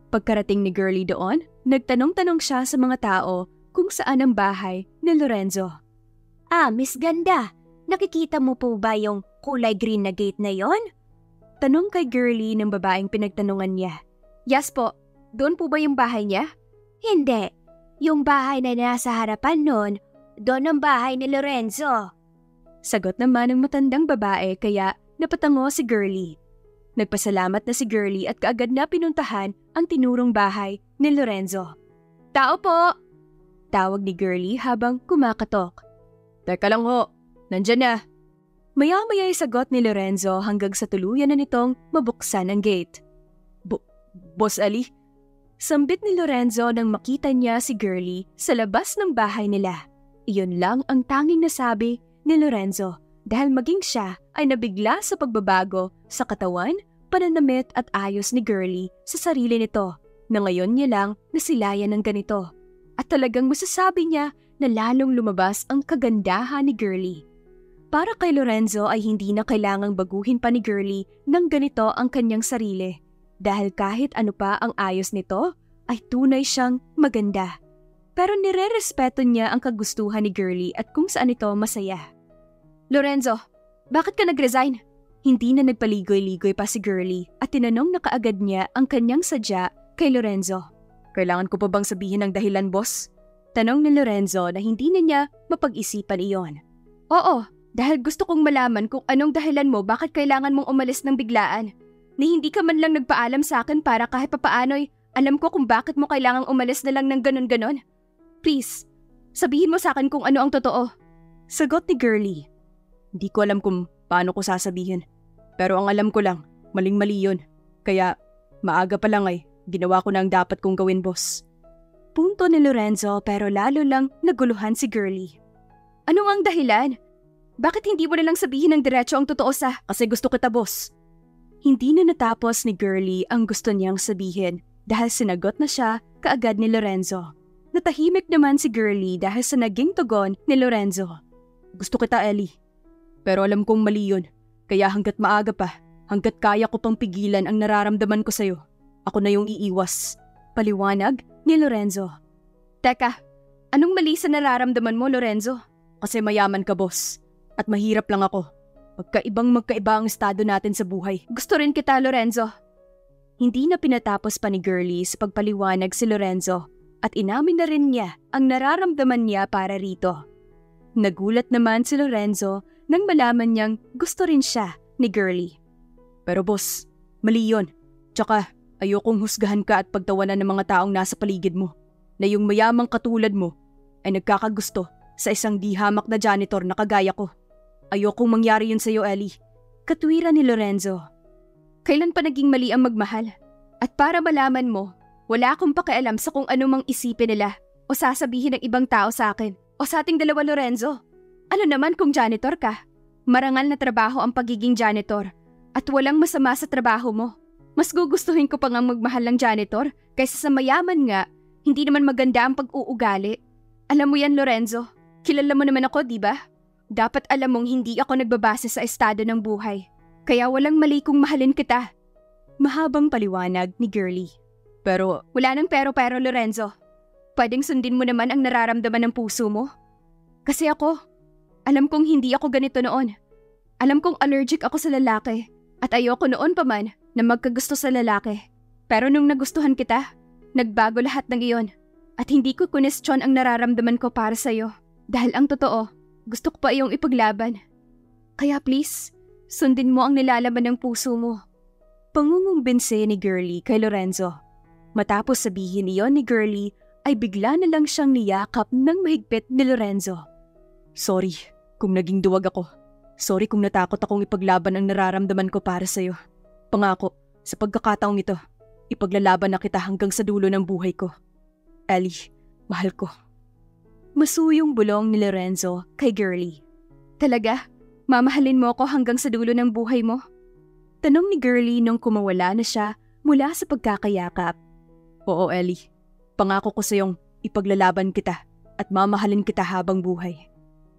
Pagkarating ni Girlie doon, nagtanong-tanong siya sa mga tao kung saan ang bahay ni Lorenzo. Ah, Miss Ganda, nakikita mo po ba yung kulay green na gate na yon? Tanong kay Girlie ng babaeng pinagtanungan niya. Yes po, doon po ba yung bahay niya? Hindi, yung bahay na nasa harapan nun, doon ang bahay ni Lorenzo. Sagot naman ng matandang babae kaya napatango si Girlie. Nagpasalamat na si Girlie at kaagad na pinuntahan ang tinurong bahay ni Lorenzo. Tao po! Tawag ni Girlie habang kumakatok. Teka lang ho, nandyan na. Maya-maya ay sagot ni Lorenzo hanggang sa tuluyan na nitong mabuksan ang gate. B- Boss Ali? Sambit ni Lorenzo nang makita niya si Girlie sa labas ng bahay nila. Iyon lang ang tanging nasabi ni Lorenzo dahil maging siya ay nabigla sa pagbabago sa katawan, pananamit at ayos ni Girlie sa sarili nito na ngayon niya lang nasilayan ng ganito. At talagang masasabi niya na lalong lumabas ang kagandahan ni Girlie. Para kay Lorenzo ay hindi na kailangang baguhin pa ni Girlie ng ganito ang kanyang sarili dahil kahit ano pa ang ayos nito ay tunay siyang maganda. Pero nire-respeto niya ang kagustuhan ni Girlie at kung saan ito masaya. Lorenzo, bakit ka nag-resign? Hindi na nagpaligoy-ligoy pa si Girlie at tinanong na kaagad niya ang kanyang sadya kay Lorenzo. Kailangan ko pa bang sabihin ang dahilan, boss? Tanong ni Lorenzo na hindi na niya mapag-isipan iyon. Oo, dahil gusto kong malaman kung anong dahilan mo bakit kailangan mong umalis ng biglaan. Ni hindi ka man lang nagpaalam sa akin para kahit papaano'y alam ko kung bakit mo kailangang umalis na lang ng ganon-ganon. Please, sabihin mo sa akin kung ano ang totoo. Sagot ni Girlie. Hindi ko alam kung paano ko sasabihin. Pero ang alam ko lang, maling-mali yun. Kaya maaga pa lang ay ginawa ko na ang dapat kong gawin, boss. Punto ni Lorenzo pero lalo lang naguluhan si Girlie. Ano nga ang dahilan? Bakit hindi mo na lang sabihin ng diretso ang totoo sa kasi gusto kita, boss? Hindi na natapos ni Girlie ang gusto niyang sabihin dahil sinagot na siya kaagad ni Lorenzo. Natahimik naman si Girlie dahil sa naging tugon ni Lorenzo. Gusto kita, Ellie. Pero alam kong mali yun. Kaya hanggat maaga pa, hanggat kaya ko pang pigilan ang nararamdaman ko sa'yo, ako na yung iiwas. Paliwanag ni Lorenzo. Teka, anong mali sa nararamdaman mo, Lorenzo? Kasi mayaman ka, boss. At mahirap lang ako. Magkaibang magkaiba ang estado natin sa buhay. Gusto rin kita, Lorenzo. Hindi na pinatapos pa ni Girlie sa pagpaliwanag si Lorenzo at inamin na rin niya ang nararamdaman niya para rito. Nagulat naman si Lorenzo nang malaman niyang gusto rin siya ni Girlie. Pero boss, mali yun. Tsaka ayokong husgahan ka at pagtawanan ng mga taong nasa paligid mo na yung mayamang katulad mo ay nagkakagusto sa isang di hamak na janitor na kagaya ko. Ayokong mangyari yun sa'yo, Ellie. Katwiran ni Lorenzo. Kailan pa naging mali ang magmahal? At para malaman mo, wala akong pakialam sa kung anumang isipin nila o sasabihin ng ibang tao sa akin o sa ating dalawa, Lorenzo. Ano naman kung janitor ka? Marangal na trabaho ang pagiging janitor at walang masama sa trabaho mo. Mas gugustuhin ko pa nga magmahal ng janitor kaysa sa mayaman nga, hindi naman maganda ang pag-uugali. Alam mo yan, Lorenzo. Kilala mo naman ako, di ba? Dapat alam mong hindi ako nagbabase sa estado ng buhay. Kaya walang mali kung mahalin kita. Mahabang paliwanag ni Girlie. Pero wala nang pero-pero, Lorenzo. Pwedeng sundin mo naman ang nararamdaman ng puso mo. Kasi ako, alam kong hindi ako ganito noon. Alam kong allergic ako sa lalaki. At ayoko noon pa man na magkagusto sa lalaki. Pero nung nagustuhan kita, nagbago lahat ng iyon. At hindi ko kunestyon ang nararamdaman ko para sa'yo. Dahil ang totoo, gusto ko pa iyong ipaglaban. Kaya please, sundin mo ang nilalaman ng puso mo. Pangungumbinse ni Girlie kay Lorenzo. Matapos sabihin iyon ni Girlie, ay bigla na lang siyang niyakap ng mahigpit ni Lorenzo. Sorry kung naging duwag ako. Sorry kung natakot akong ipaglaban ang nararamdaman ko para sa'yo. Pangako, sa pagkakataong ito, ipaglalaban na kita hanggang sa dulo ng buhay ko. Ellie, mahal ko. Masuyong bulong ni Lorenzo kay Girlie. Talaga? Mamahalin mo ako hanggang sa dulo ng buhay mo? Tanong ni Girlie nung kumawala na siya mula sa pagkakayakap. Oo, Ellie. Pangako ko sa iyong ipaglalaban kita at mamahalin kita habang buhay.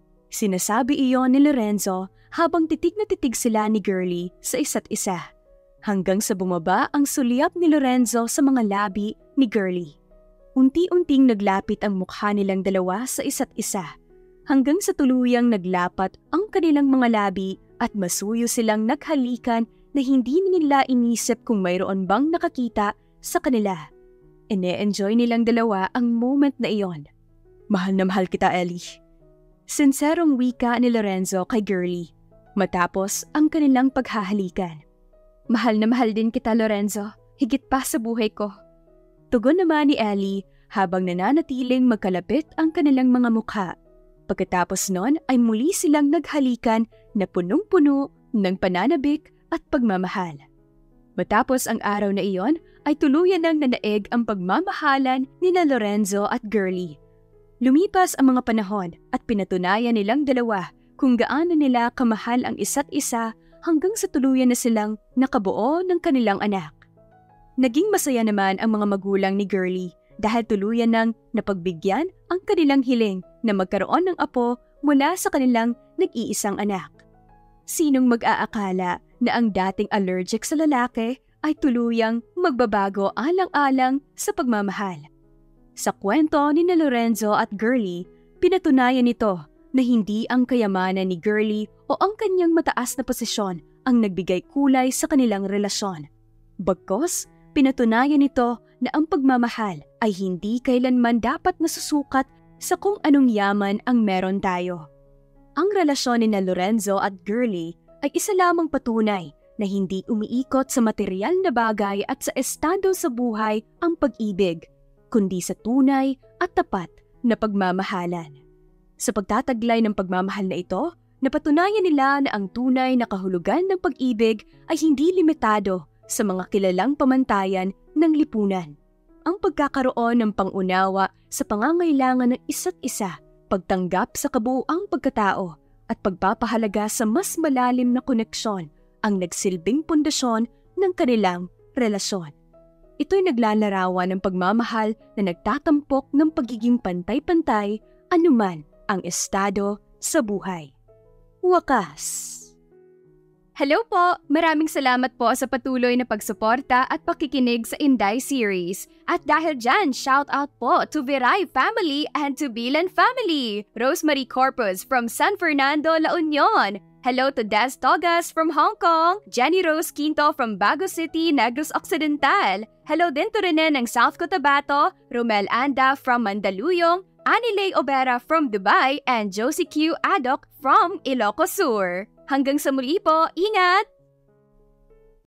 Sinasabi iyon ni Lorenzo habang titig na titig sila ni Girlie sa isa't isa. hanggang sa bumaba ang sulyap ni Lorenzo sa mga labi ni Girlie. Unti-unting naglapit ang mukha nilang dalawa sa isa't isa, hanggang sa tuluyang naglapat ang kanilang mga labi at masuyo silang naghalikan na hindi nila inisip kung mayroon bang nakakita sa kanila. Ine-enjoy nilang dalawa ang moment na iyon. Mahal na mahal kita, Ellie. Sinserong wika ni Lorenzo kay Girlie matapos ang kanilang paghahalikan. Mahal na mahal din kita, Lorenzo. Higit pa sa buhay ko. Tugon naman ni Ellie habang nananatiling magkalapit ang kanilang mga mukha. Pagkatapos nun ay muli silang naghalikan na punong-puno ng pananabik at pagmamahal. Matapos ang araw na iyon ay tuluyan nang nanaig ang pagmamahalan ni na Lorenzo at Girlie. Lumipas ang mga panahon at pinatunayan nilang dalawa kung gaano nila kamahal ang isa't isa hanggang sa tuluyan na silang nakabuo ng kanilang anak. Naging masaya naman ang mga magulang ni Girlie dahil tuluyan nang napagbigyan ang kanilang hiling na magkaroon ng apo mula sa kanilang nag-iisang anak. Sinong mag-aakala na ang dating allergic sa lalaki ay tuluyang magbabago alang-alang sa pagmamahal. Sa kwento ni na Lorenzo at Girlie, pinatunayan nito na hindi ang kayamanan ni Girlie o ang kanyang mataas na posisyon ang nagbigay kulay sa kanilang relasyon. Bagkus, pinatunayan nito na ang pagmamahal ay hindi kailanman dapat nasusukat sa kung anong yaman ang meron tayo. Ang relasyon ni na Lorenzo at Girlie ay isa lamang patunay na hindi umiikot sa material na bagay at sa estado sa buhay ang pag-ibig, kundi sa tunay at tapat na pagmamahalan. Sa pagtataglay ng pagmamahal na ito, napatunayan nila na ang tunay na kahulugan ng pag-ibig ay hindi limitado sa mga kilalang pamantayan ng lipunan. Ang pagkakaroon ng pangunawa sa pangangailangan ng isa't isa, pagtanggap sa kabuuang pagkatao, at pagpapahalaga sa mas malalim na koneksyon ang nagsilbing pundasyon ng kanilang relasyon. Ito'y naglalarawan ng pagmamahal na nagtatampok ng pagiging pantay-pantay anuman ang estado sa buhay. Wakas! Hello po! Maraming salamat po sa patuloy na pagsuporta at pakikinig sa Inday series. At dahil dyan, shout out po to Viray family and to Bilan family. Rosemary Corpus from San Fernando, La Union. Hello to Des Togas from Hong Kong. Jenny Rose Quinto from Bago City, Negros Occidental. Hello din to Rene ng South Cotabato. Romel Anda from Mandaluyong. Anilay Obera from Dubai and Josie Q Adok from Ilocos Sur. Hanggang sa muli po, ingat!